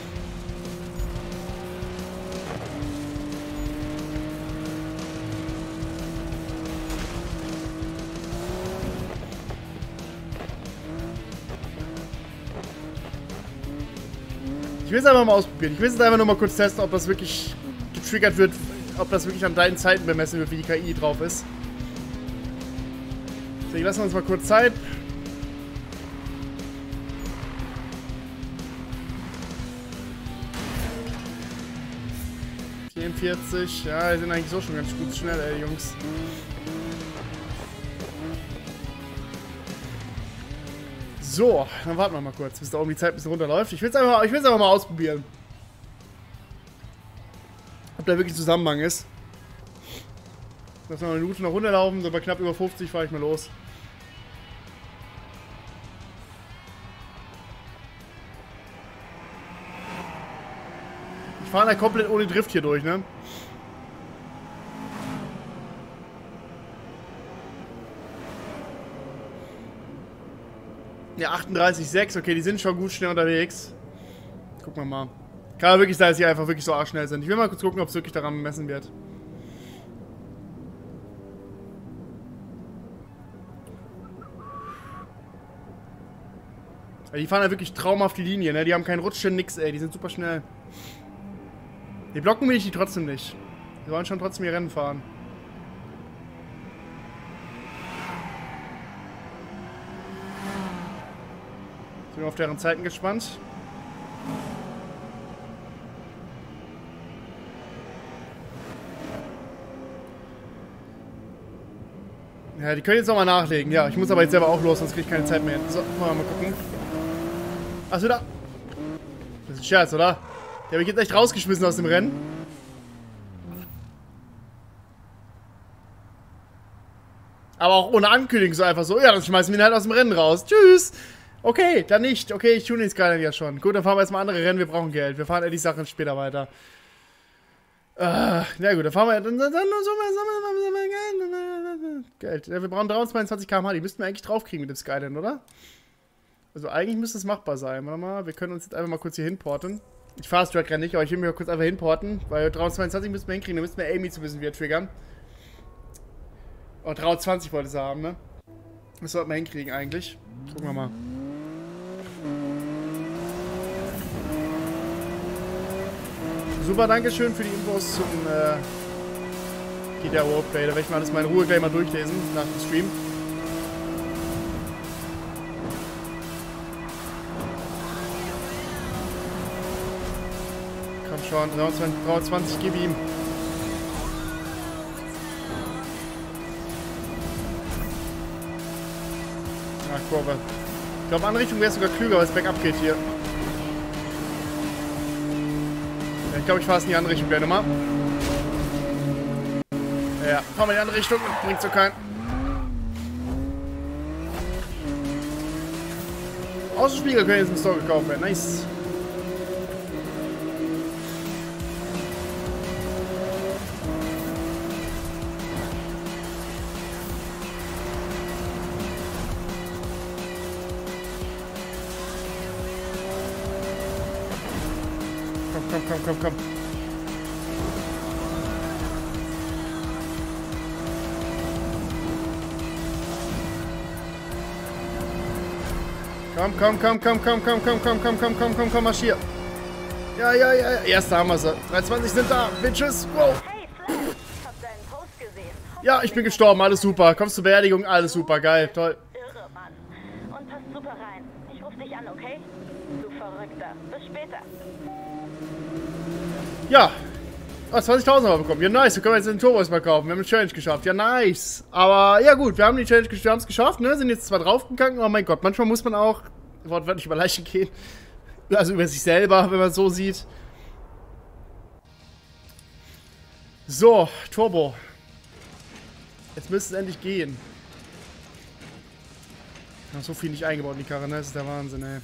Ich will es einfach mal ausprobieren. Ich will es einfach nur mal kurz testen, ob das wirklich getriggert wird, ob das wirklich an deinen Zeiten bemessen wird, wie die K I drauf ist. So, lassen wir uns mal kurz Zeit. vierundvierzig, ja, die sind eigentlich so schon ganz gut schnell, ey, Jungs. So, dann warten wir mal kurz, bis da oben die Zeit ein bisschen runterläuft. Ich will es einfach, ich will's einfach mal ausprobieren. ob da wirklich Zusammenhang ist. Lass mal eine Minute noch runterlaufen, so bei knapp über fünfzig fahre ich mal los. Ich fahre da komplett ohne Drift hier durch, ne? Ja, achtunddreißig Komma sechs, okay, die sind schon gut schnell unterwegs. Gucken wir mal. Kann aber wirklich sein, dass sie einfach wirklich so arschschnell sind. Ich will mal kurz gucken, ob es wirklich daran gemessen wird. Ja, die fahren ja wirklich traumhaft die Linie, ne? Die haben keinen Rutsch, nix, ey. Die sind super schnell. Die blocken will ich die trotzdem nicht. Die wollen schon trotzdem ihr Rennen fahren. Sind wir auf deren Zeiten gespannt. Ja, die können jetzt nochmal nachlegen. Ja, ich muss aber jetzt selber auch los, sonst kriege ich keine Zeit mehr. So, wollen wir mal gucken. Achso, da. Das ist ein Scherz, oder? Der habe ich jetzt echt rausgeschmissen aus dem Rennen. Aber auch ohne Ankündigung so einfach so. Ja, dann schmeißen wir ihn halt aus dem Rennen raus. Tschüss. Okay, dann nicht. Okay, ich tue den Skyline ja schon. Gut, dann fahren wir jetzt mal andere Rennen. Wir brauchen Geld. Wir fahren ja die Sachen später weiter. Uh, na gut, dann fahren wir. Dann, dann, dann, Geld. Ja, wir brauchen dreihundertzweiundzwanzig Kilometer pro Stunde. Die müssten wir eigentlich draufkriegen mit dem Skyline, oder? Also eigentlich müsste es machbar sein. Warte mal, wir können uns jetzt einfach mal kurz hier hinporten. Ich fahre das Track nicht, aber ich will mich mal kurz einfach hinporten. Weil dreihundertzweiundzwanzig müssen wir hinkriegen. Dann müssen wir Amy zu wissen, wie wir triggern. Oh, dreihundertzwanzig wollte sie haben, ne? Das sollten wir hinkriegen eigentlich. Gucken wir mal. Super, Dankeschön für die Infos zum äh, G T A Roleplay. Da werde ich mal alles mal in Ruhe gleich mal durchlesen nach dem Stream. Komm schon, dreihundertzwanzig, gib ihm. Ah, Kurve. Ich glaube, Anrichtung wäre sogar klüger, weil es bergab geht hier. Ich glaube, ich fahre es in die andere Richtung gleich nochmal. Ja, fahren wir in die andere Richtung, bringt so keinen. Außenspiegel können jetzt im Store gekauft werden, nice. Komm, komm, komm, komm. Komm, komm, komm, komm, komm, komm, komm, komm, komm, komm, komm, komm, komm, marschier. Ja, ja, ja, erster haben wir sie. dreihundertzwanzig sind da, Bitches, wow. Hey, Flash, ich hab deinen Post gesehen. Ja, ich bin gestorben, alles super. Kommst zur Beerdigung, alles super, geil, toll. Irre, Mann. Und passt super rein. Ich ruf dich an, okay? Du Verrückter. Bis später. Ja. Oh, zwanzigtausend haben wir bekommen. Ja, nice. Wir können jetzt den Turbos mal kaufen. Wir haben eine Challenge geschafft. Ja, nice. Aber, ja gut, wir haben die Challenge geschafft. Wir haben es geschafft, ne? Sind jetzt zwar draufgegangen, aber mein Gott, manchmal muss man auch wortwörtlich über Leichen gehen. Also über sich selber, wenn man es so sieht. So, Turbo. Jetzt müsste es endlich gehen. Ich habe so viel nicht eingebaut in die Karre, ne? Das ist der Wahnsinn, ey.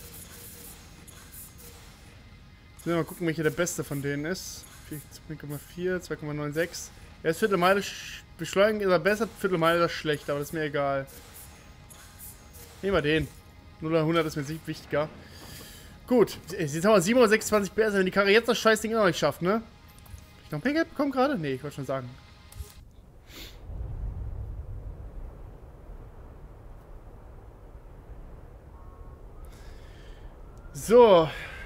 Jetzt müssen wir mal gucken, welcher der beste von denen ist. zwei Komma vier, zwei Komma sechsundneunzig. Ja, das Viertelmeile beschleunigen ist er besser, Viertelmeile ist er schlechter, aber das ist mir egal. Nehmen wir den. null oder hundert ist mir nicht wichtiger. Gut, jetzt haben wir siebenhundertsechsundzwanzig P S, wenn die Karre jetzt das Scheißding noch nicht schafft, ne? Hab ich noch Paygeld bekommen gerade? Ne, ich wollte schon sagen. So.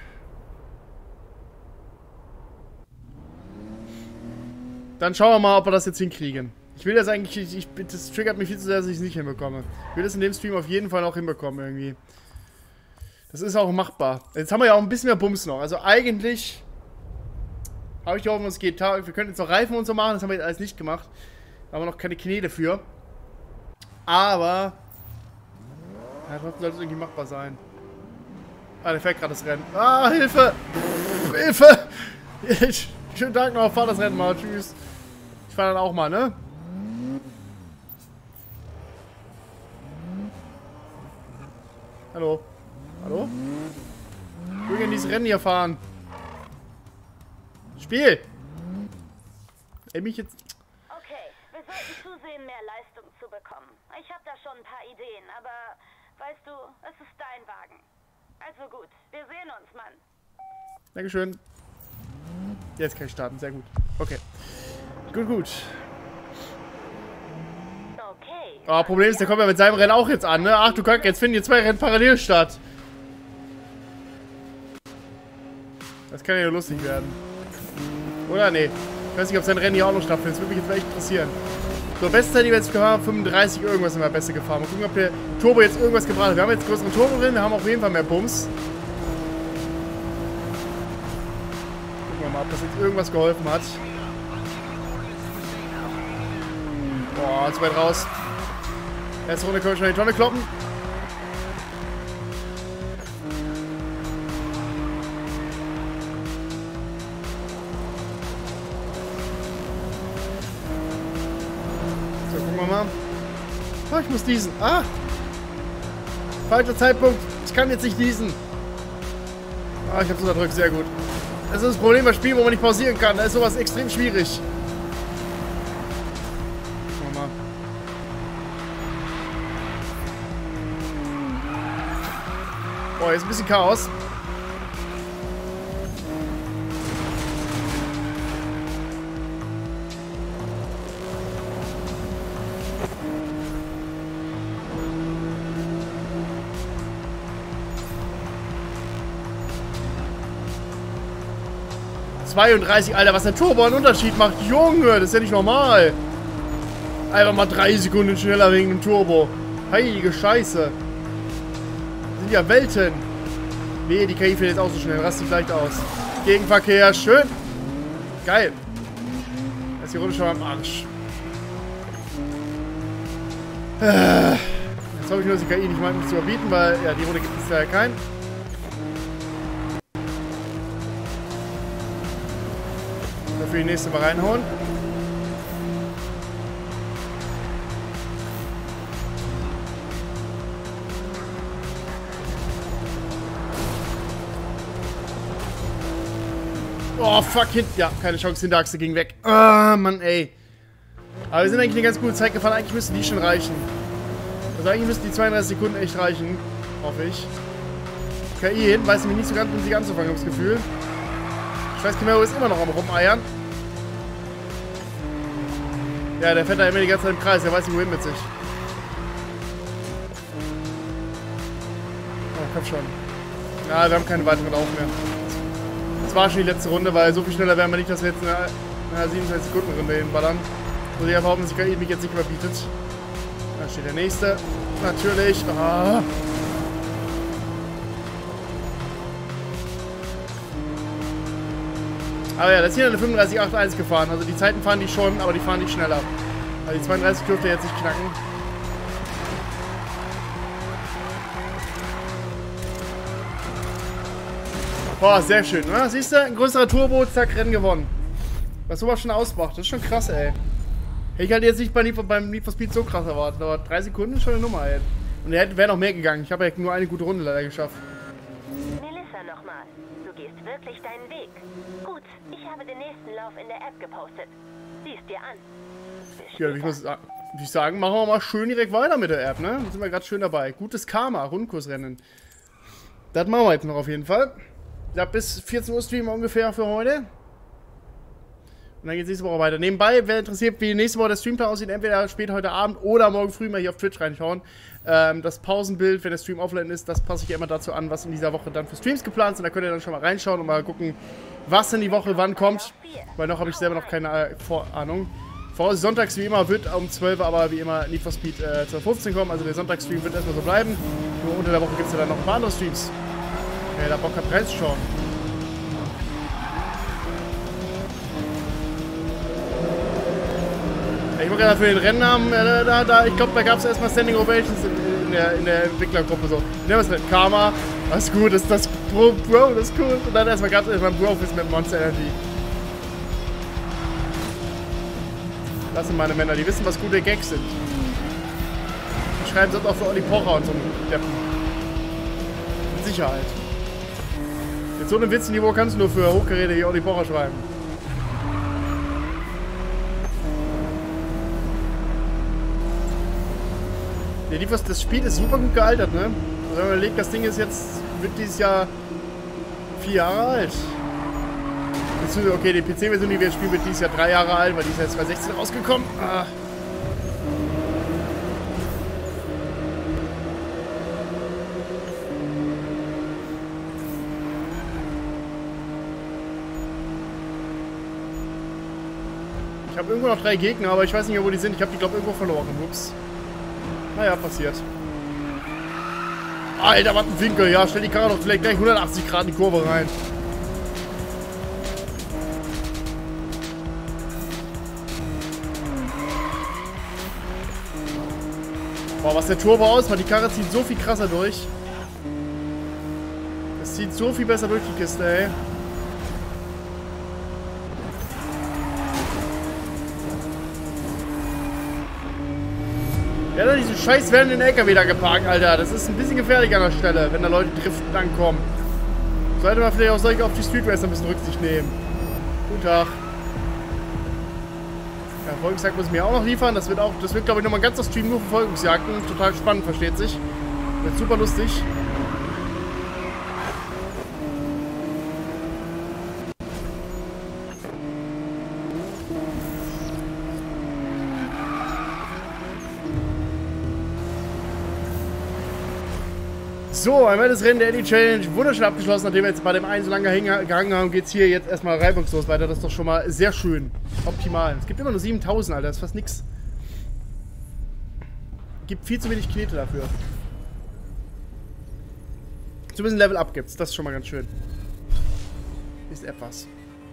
Dann schauen wir mal, ob wir das jetzt hinkriegen. Ich will das eigentlich, ich, ich, das triggert mich viel zu sehr, dass ich es nicht hinbekomme. Ich will das in dem Stream auf jeden Fall auch hinbekommen irgendwie. Das ist auch machbar. Jetzt haben wir ja auch ein bisschen mehr Bums noch. Also eigentlich habe ich gehofft, es geht. Wir können jetzt noch Reifen und so machen, das haben wir jetzt alles nicht gemacht. Da haben wir noch keine Knie dafür. Aber ja, trotzdem sollte es irgendwie machbar sein. Ah, der fährt gerade das Rennen. Ah, Hilfe! Hilfe! Ich Schönen Tag noch, fahr das Rennen mal, tschüss. Ich fahr dann auch mal, ne? Hallo? Hallo? Ich will gerne dieses Rennen hier fahren. Spiel! Ey, mich jetzt... Okay, wir sollten zusehen, mehr Leistung zu bekommen. Ich habe da schon ein paar Ideen, aber weißt du, es ist dein Wagen. Also gut, wir sehen uns, Mann. Dankeschön. Jetzt kann ich starten, sehr gut. Okay. Gut, gut. Okay. Oh, Problem ist, der kommt ja mit seinem Rennen auch jetzt an, ne? Ach du Kack, jetzt finden hier zwei Rennen parallel statt. Das kann ja nur lustig werden. Oder? Nee. Ich weiß nicht, ob sein Rennen hier auch noch stattfindet. Das würde mich jetzt echt interessieren. So, Bestzeit, die wir jetzt gefahren haben, fünfunddreißig irgendwas sind wir beste gefahren. Mal gucken, ob der Turbo jetzt irgendwas gebracht hat. Wir haben jetzt größeren Turbo drin, wir haben auf jeden Fall mehr Bums. Gucken wir mal, ob das jetzt irgendwas geholfen hat. Boah, zu weit raus. Erste Runde können wir schon in die Tonne kloppen. So, gucken wir mal. Oh, ich muss diesen. Ah! Falscher Zeitpunkt. Ich kann jetzt nicht diesen. Ah, ich hab's unterdrückt. Sehr gut. Das ist das Problem bei Spielen, wo man nicht pausieren kann. Da ist sowas extrem schwierig. Oh, jetzt ein bisschen Chaos. zweiunddreißig, Alter, was der Turbo einen Unterschied macht. Junge, das ist ja nicht normal. Einfach mal drei Sekunden schneller wegen dem Turbo. Heilige Scheiße. Sind ja Welten. Nee, die K I fährt jetzt auch so schnell. Rast die vielleicht aus. Gegenverkehr, schön. Geil. Da ist die Runde schon am Arsch. Jetzt hoffe ich nur, dass die K I nicht mal mich zu überbieten, weil ja, die Runde gibt es ja keinen. Dafür die nächste mal reinhauen. Oh, fuck, hint. Ja, keine Chance, Hinterachse ging weg. Ah, Mann, ey. Aber wir sind eigentlich eine ganz gute Zeit gefahren. Eigentlich müssten die schon reichen. Also eigentlich müssten die zweiunddreißig Sekunden echt reichen. Hoffe ich. K I hinten weiß nämlich nicht so ganz, um sich anzufangen, habe ich das Gefühl. Ich weiß, Camaro ist immer noch am Rumeiern. Ja, der fährt da immer die ganze Zeit im Kreis. Der weiß nicht, wohin mit sich. Oh, komm schon. Ja, wir haben keine weiteren Lauf mehr. Das war schon die letzte Runde, weil so viel schneller wären wir nicht, dass wir jetzt in einer, einer siebenundzwanzig Sekunden Runde hinballern. Muss ich einfach hoffen, dass die K I mich jetzt nicht überbietet. Da steht der nächste. Natürlich. Ah. Aber ja, das ist hier eine fünfunddreißig Komma eins gefahren. Also die Zeiten fahren die schon, aber die fahren nicht schneller. Also die zweiunddreißig dürfte jetzt nicht knacken. Boah, sehr schön, ne? Siehst du, ein größerer Turbo, zack, Rennen gewonnen. Was sowas schon ausmacht, das ist schon krass, ey. Ich hatte jetzt nicht bei Need for, beim Need for Speed so krass erwartet, aber drei Sekunden ist schon eine Nummer, ey. Und er wäre noch mehr gegangen. Ich habe ja nur eine gute Runde leider geschafft. Melissa nochmal. Du gehst wirklich deinen Weg. Gut, ich habe den nächsten Lauf in der App gepostet. Sieh's dir an. Bis Ja, ich muss würd ich sagen, machen wir mal schön direkt weiter mit der App, ne? Da sind wir gerade schön dabei. Gutes Karma, Rundkursrennen. Das machen wir jetzt noch auf jeden Fall. Ja, bis vierzehn Uhr streamen ungefähr für heute. Und dann geht es nächste Woche weiter. Nebenbei, wer interessiert, wie nächste Woche der Streamplan aussieht, entweder später heute Abend oder morgen früh mal hier auf Twitch reinschauen. Ähm, das Pausenbild, wenn der Stream offline ist, das passe ich ja immer dazu an, was in dieser Woche dann für Streams geplant sind. Da könnt ihr dann schon mal reinschauen und mal gucken, was in die Woche wann kommt. Weil noch habe ich selber noch keine äh, Vorahnung. Vor Sonntags wie immer wird um zwölf Uhr aber wie immer Need for Speed äh, zwölf fünfzehn kommen. Also der Sonntagsstream wird erstmal so bleiben. Nur unter der Woche gibt es ja dann noch ein paar andere Streams. Wer da Bock hat, reinzuschauen. Ich wollte gerade für den Rennnamen, äh, da, da, ich glaube, da gab es erstmal Standing Ovations in, in, der, in der Entwicklergruppe so. Nehmen wir es nicht. Karma, das ist gut, das ist das Bro, Bro, das ist cool. Und dann erstmal gab es erstmal Brofist mit Monster Energy. Das sind meine Männer, die wissen, was gute Gags sind. Die schreiben sonst auch für Olli Pocher und so einen Deppen. Mit Sicherheit. Mit so einem Witzniveau kannst du nur für Hochgeräte wie Olli Pocher schreiben. Ja, die, das Spiel ist super gut gealtert, ne? Also wenn man überlegt, das Ding ist jetzt, wird dieses Jahr vier Jahre alt. Okay, die P C-Version, die wir spielen, wird dieses Jahr drei Jahre alt, weil die ist ja zwanzig sechzehn rausgekommen. Ah. Ich habe irgendwo noch drei Gegner, aber ich weiß nicht mehr, wo die sind. Ich habe die, glaube ich, irgendwo verloren. Ups. Naja, passiert. Alter, was ein Winkel. Ja, stell die Karre doch vielleicht gleich hundertachtzig Grad in die Kurve rein. Boah, was der Turbo ausmacht. Die Karre zieht so viel krasser durch. Es zieht so viel besser durch die Kiste, ey. Ja, dann diese scheiß werden in den L K W da geparkt, Alter. Das ist ein bisschen gefährlich an der Stelle, wenn da Leute driften ankommen. Sollte man vielleicht auch solche auf die Street Racer ein bisschen Rücksicht nehmen. Guten Tag. Ja, Verfolgungsjagd muss ich mir auch noch liefern. Das wird auch, das wird glaube ich nochmal ein ganzer Stream nur Verfolgungsjagden. Total spannend, versteht sich. Wird super lustig. So, einmal das Rennen der Eddie Challenge wunderschön abgeschlossen. Nachdem wir jetzt bei dem einen so lange gehangen haben, geht es hier jetzt erstmal reibungslos weiter. Das ist doch schon mal sehr schön. Optimal. Es gibt immer nur siebentausend, Alter. Das ist fast nix. Gibt viel zu wenig Knete dafür. Zumindest ein Level Up gibt's. Das ist schon mal ganz schön. Ist etwas.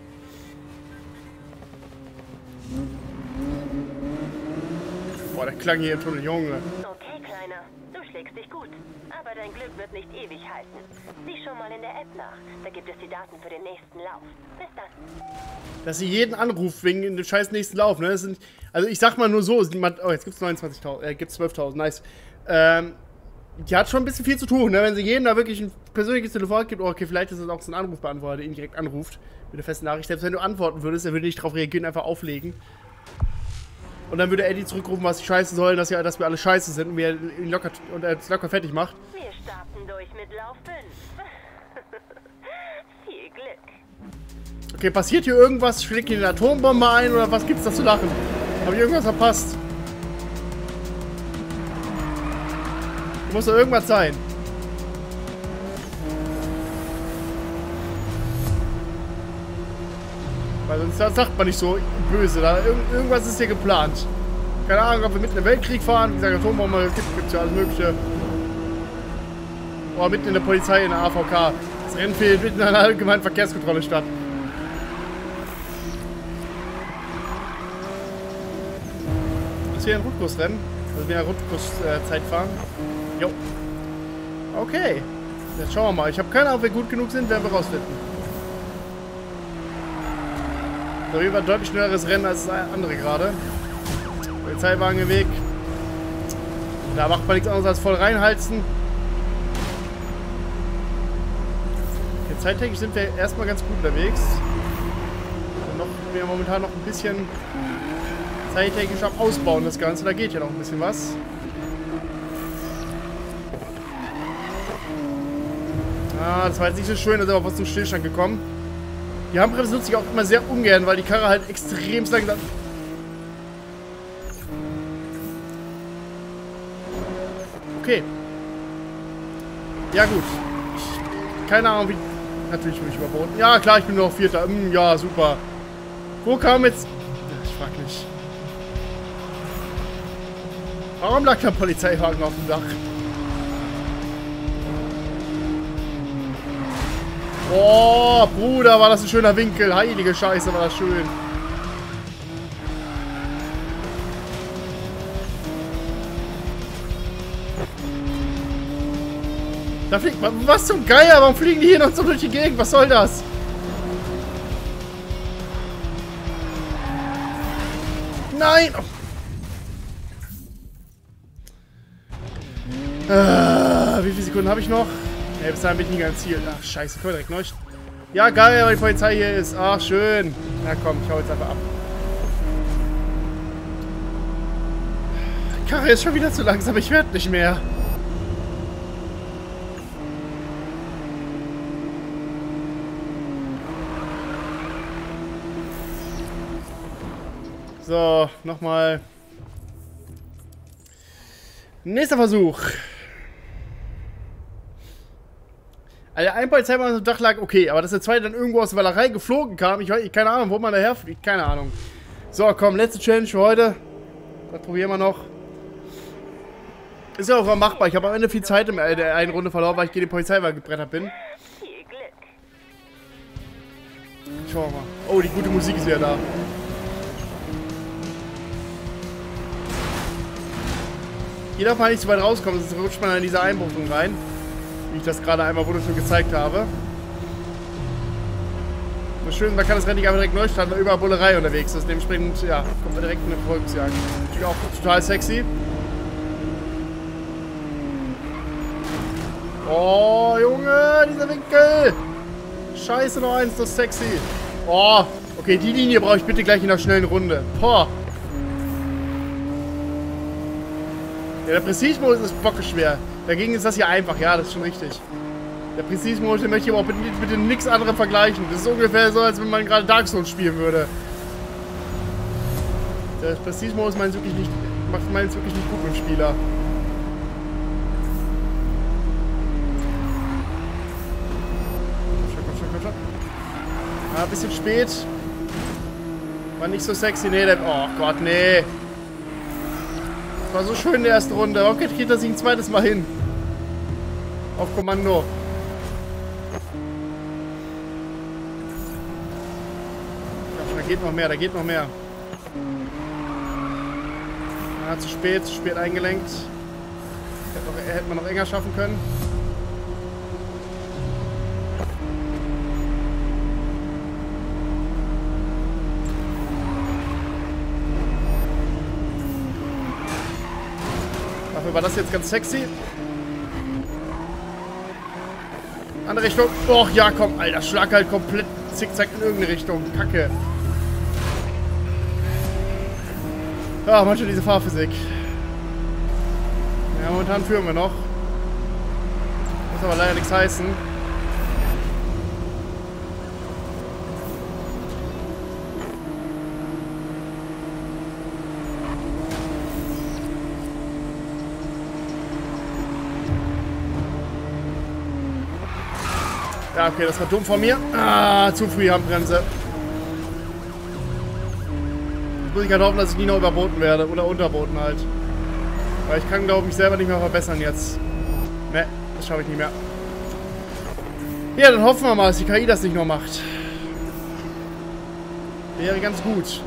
Boah, der klang hier im Tunnel, Junge. Okay, Kleiner. Du schlägst dich gut. Aber dein Glück wird nicht ewig halten. Sieh schon mal in der App nach. Da gibt es die Daten für den nächsten Lauf. Bis dann. Dass sie jeden anruft wegen dem scheiß nächsten Lauf, ne? Das sind, also ich sag mal nur so, oh, jetzt gibt's neunundzwanzigtausend, äh, gibt's zwölftausend, nice. Ähm, die hat schon ein bisschen viel zu tun, ne? Wenn sie jedem da wirklich ein persönliches Telefon gibt, oh, okay, vielleicht ist das auch so ein Anrufbeantworter, der ihn direkt anruft, mit der festen Nachricht. Selbst wenn du antworten würdest, er würde nicht drauf reagieren, einfach auflegen. Und dann würde Eddie zurückrufen, was sie scheiße sollen, dass, ja, dass wir alle scheiße sind und, wir ihn locker, und er uns locker fertig macht. Wir starten durch mit Lauf fünf. Viel Glück. Okay, passiert hier irgendwas? Schlägt hier eine Atombombe ein oder was gibt's da zu lachen? Habe ich irgendwas verpasst? Muss doch irgendwas sein. Weil sonst das sagt man nicht so böse. Da, irgend, irgendwas ist hier geplant. Keine Ahnung, ob wir mitten im Weltkrieg fahren. Wie gesagt, Atombombe gibt, gibt's ja alles Mögliche. Oder mitten in der Polizei, in der A V K. Das Rennen findet mitten in einer allgemeinen Verkehrskontrolle statt. Das ist hier ein Rundkursrennen. Also wir in der Rundkurszeit fahren. Jo. Okay. Jetzt schauen wir mal. Ich habe keine Ahnung, ob wir gut genug sind, werden wir rausfinden. Auf jeden Fall ein deutlich schnelleres Rennen als das andere gerade. Polizeiwagen im Weg. Da macht man nichts anderes als voll reinhalten. Okay, zeittechnisch sind wir erstmal ganz gut unterwegs. Und noch, wir momentan noch ein bisschen zeittechnisch am Ausbauen das Ganze. Da geht ja noch ein bisschen was. Ah, das war jetzt nicht so schön, da sind wir fast zum Stillstand gekommen. Die Handbremse nutze ich auch immer sehr ungern, weil die Karre halt extrem langsam... Okay. Ja gut. Ich, keine Ahnung wie... Natürlich bin ich überboten. Ja klar, ich bin nur noch Vierter. Hm, ja, super. Wo kam jetzt... Ich frag nicht. Warum lag der Polizeiwagen auf dem Dach? Oh, Bruder, war das ein schöner Winkel. Heilige Scheiße, war das schön. Da fliegt... Was zum Geier? Warum fliegen die hier noch so durch die Gegend? Was soll das? Nein! Oh. Ah, wie viele Sekunden habe ich noch? Ne, bis dahin bin ich nicht ganz Ziel. Ach, scheiße, können wir direkt neu. Ja, geil, weil die Polizei hier ist. Ach, schön. Na komm, ich hau jetzt einfach ab. Die Karre ist schon wieder zu langsam, ich werde nicht mehr. So, nochmal. Nächster Versuch. Also ein Polizeimann auf dem Dach lag, okay, aber dass der zweite dann irgendwo aus der Wallerei geflogen kam, ich weiß, keine Ahnung, wo man daher fliegt, keine Ahnung. So, komm, letzte Challenge für heute. Das probieren wir noch. Ist ja auch machbar, ich habe am Ende viel Zeit in der einen Runde verloren, weil ich gegen den Polizeiwagen gebrettert bin. Viel Glück. Schauen wir mal. Oh, die gute Musik ist wieder da. Hier darf man nicht so weit rauskommen, sonst rutscht man in diese Einbuchtung rein. Wie ich das gerade einmal schon gezeigt habe. Das Schöne, man kann das Rennen nicht einfach direkt neu starten, weil überall Bullerei unterwegs ist. Dementsprechend, ja, kommt man direkt in eine Verfolgungsjagd. Natürlich auch total sexy. Oh, Junge, dieser Winkel! Scheiße, noch eins, das ist sexy. Oh, okay, die Linie brauche ich bitte gleich in einer schnellen Runde. Boah. Ja, der Prestige-Modus ist bockeschwer. Dagegen ist das hier einfach, ja, das ist schon richtig. Der Prestige-Modus, den möchte ich aber auch bitte, bitte nichts anderem vergleichen. Das ist ungefähr so, als wenn man gerade Dark Souls spielen würde. Der Prestige-Modus meint wirklich nicht, macht meins wirklich nicht gut mit dem Spieler. Komm schon, komm schon, komm schon. Ah, ein bisschen spät. War nicht so sexy, nee, der, oh Gott, nee. War so schön in der ersten Runde. Okay, kriegt er sich ein zweites Mal hin. Auf Kommando. Ja, da geht noch mehr, da geht noch mehr. Ja, zu spät, zu spät eingelenkt. Hätte, noch, hätte man noch enger schaffen können. Dafür war das jetzt ganz sexy. Andere Richtung. Och, ja, komm, Alter. Schlag halt komplett zickzack in irgendeine Richtung. Kacke. Ja, manchmal diese Fahrphysik. Ja, momentan führen wir noch. Muss aber leider nichts heißen. Ja, okay, das war dumm von mir. Ah, zu früh Handbremse. Jetzt muss ich halt hoffen, dass ich nie noch überboten werde. Oder unterboten halt. Weil ich kann, glaube ich, selber nicht mehr verbessern jetzt. Ne, das schaffe ich nicht mehr. Ja, dann hoffen wir mal, dass die K I das nicht noch macht. Wäre ganz gut.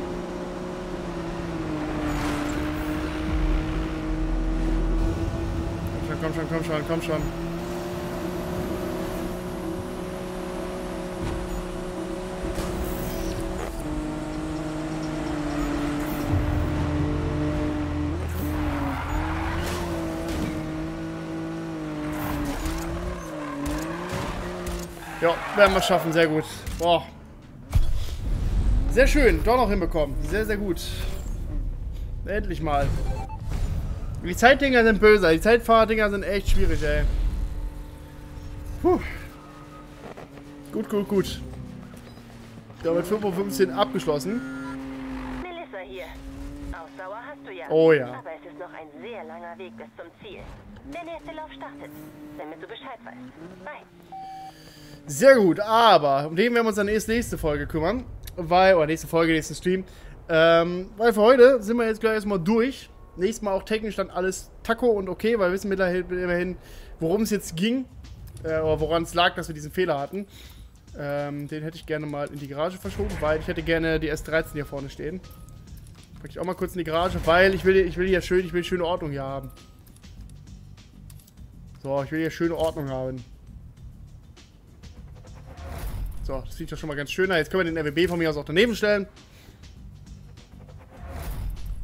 Komm schon, komm schon, komm schon, komm schon. Ja, werden wir schaffen, sehr gut. Boah. Sehr schön, doch noch hinbekommen. Sehr, sehr gut. Endlich mal. Die Zeitdinger sind böse, die Zeitfahrdinger sind echt schwierig, ey. Puh. Gut, gut, gut. Damit fünfundfünfzehn abgeschlossen. Melissa hier. Ausdauer hast du ja. Oh ja. Aber es ist noch ein sehr langer Weg bis zum Ziel. Der nächste Lauf startet, damit du Bescheid weißt. Bye. Sehr gut, aber um den werden wir uns dann erst nächste Folge kümmern. Weil, oder nächste Folge, nächsten Stream. Ähm, weil für heute sind wir jetzt gleich erstmal durch. Nächstes Mal auch technisch dann alles Taco und okay, weil wir wissen immerhin, worum es jetzt ging. Äh, oder woran es lag, dass wir diesen Fehler hatten. Ähm, den hätte ich gerne mal in die Garage verschoben, weil ich hätte gerne die S dreizehn hier vorne stehen. Packe ich auch mal kurz in die Garage, weil ich will, ich will hier schön, ich will schöne Ordnung hier haben. So, ich will hier schöne Ordnung haben. So, das sieht doch schon mal ganz schön aus. Jetzt können wir den R W B von mir aus auch daneben stellen.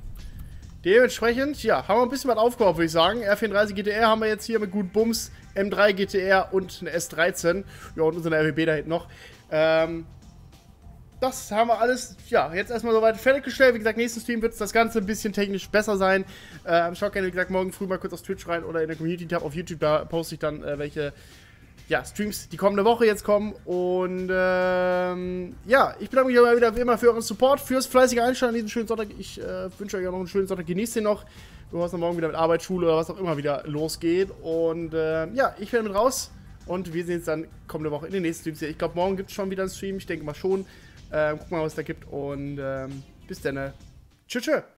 Dementsprechend, ja, haben wir ein bisschen was aufgebaut, würde ich sagen. R vierunddreißig G T R haben wir jetzt hier mit gut Bums, M drei G T R und eine S dreizehn. Ja, und unsere R W B da hinten noch. Ähm, das haben wir alles, ja, jetzt erstmal soweit fertiggestellt. Wie gesagt, nächsten Stream wird das Ganze ein bisschen technisch besser sein. Ähm, schaut gerne, wie gesagt, morgen früh mal kurz auf Twitch rein oder in der Community-Tab auf YouTube. Da poste ich dann, äh, welche ja, Streams die kommende Woche jetzt kommen. Und ähm, ja, ich bedanke mich aber wieder wie immer für euren Support, fürs fleißige Einschalten an diesem schönen Sonntag. Ich äh, wünsche euch auch noch einen schönen Sonntag. Genießt den noch, bevor es dann morgen wieder mit Arbeit, Schule oder was auch immer wieder losgeht. Und äh, ja, ich werde mit raus. Und wir sehen uns dann kommende Woche in den nächsten Streams hier. Ich glaube, morgen gibt es schon wieder einen Stream. Ich denke mal schon. Ähm, gucken wir mal, was es da gibt. Und ähm, bis dann. Tschüss. Tschüss.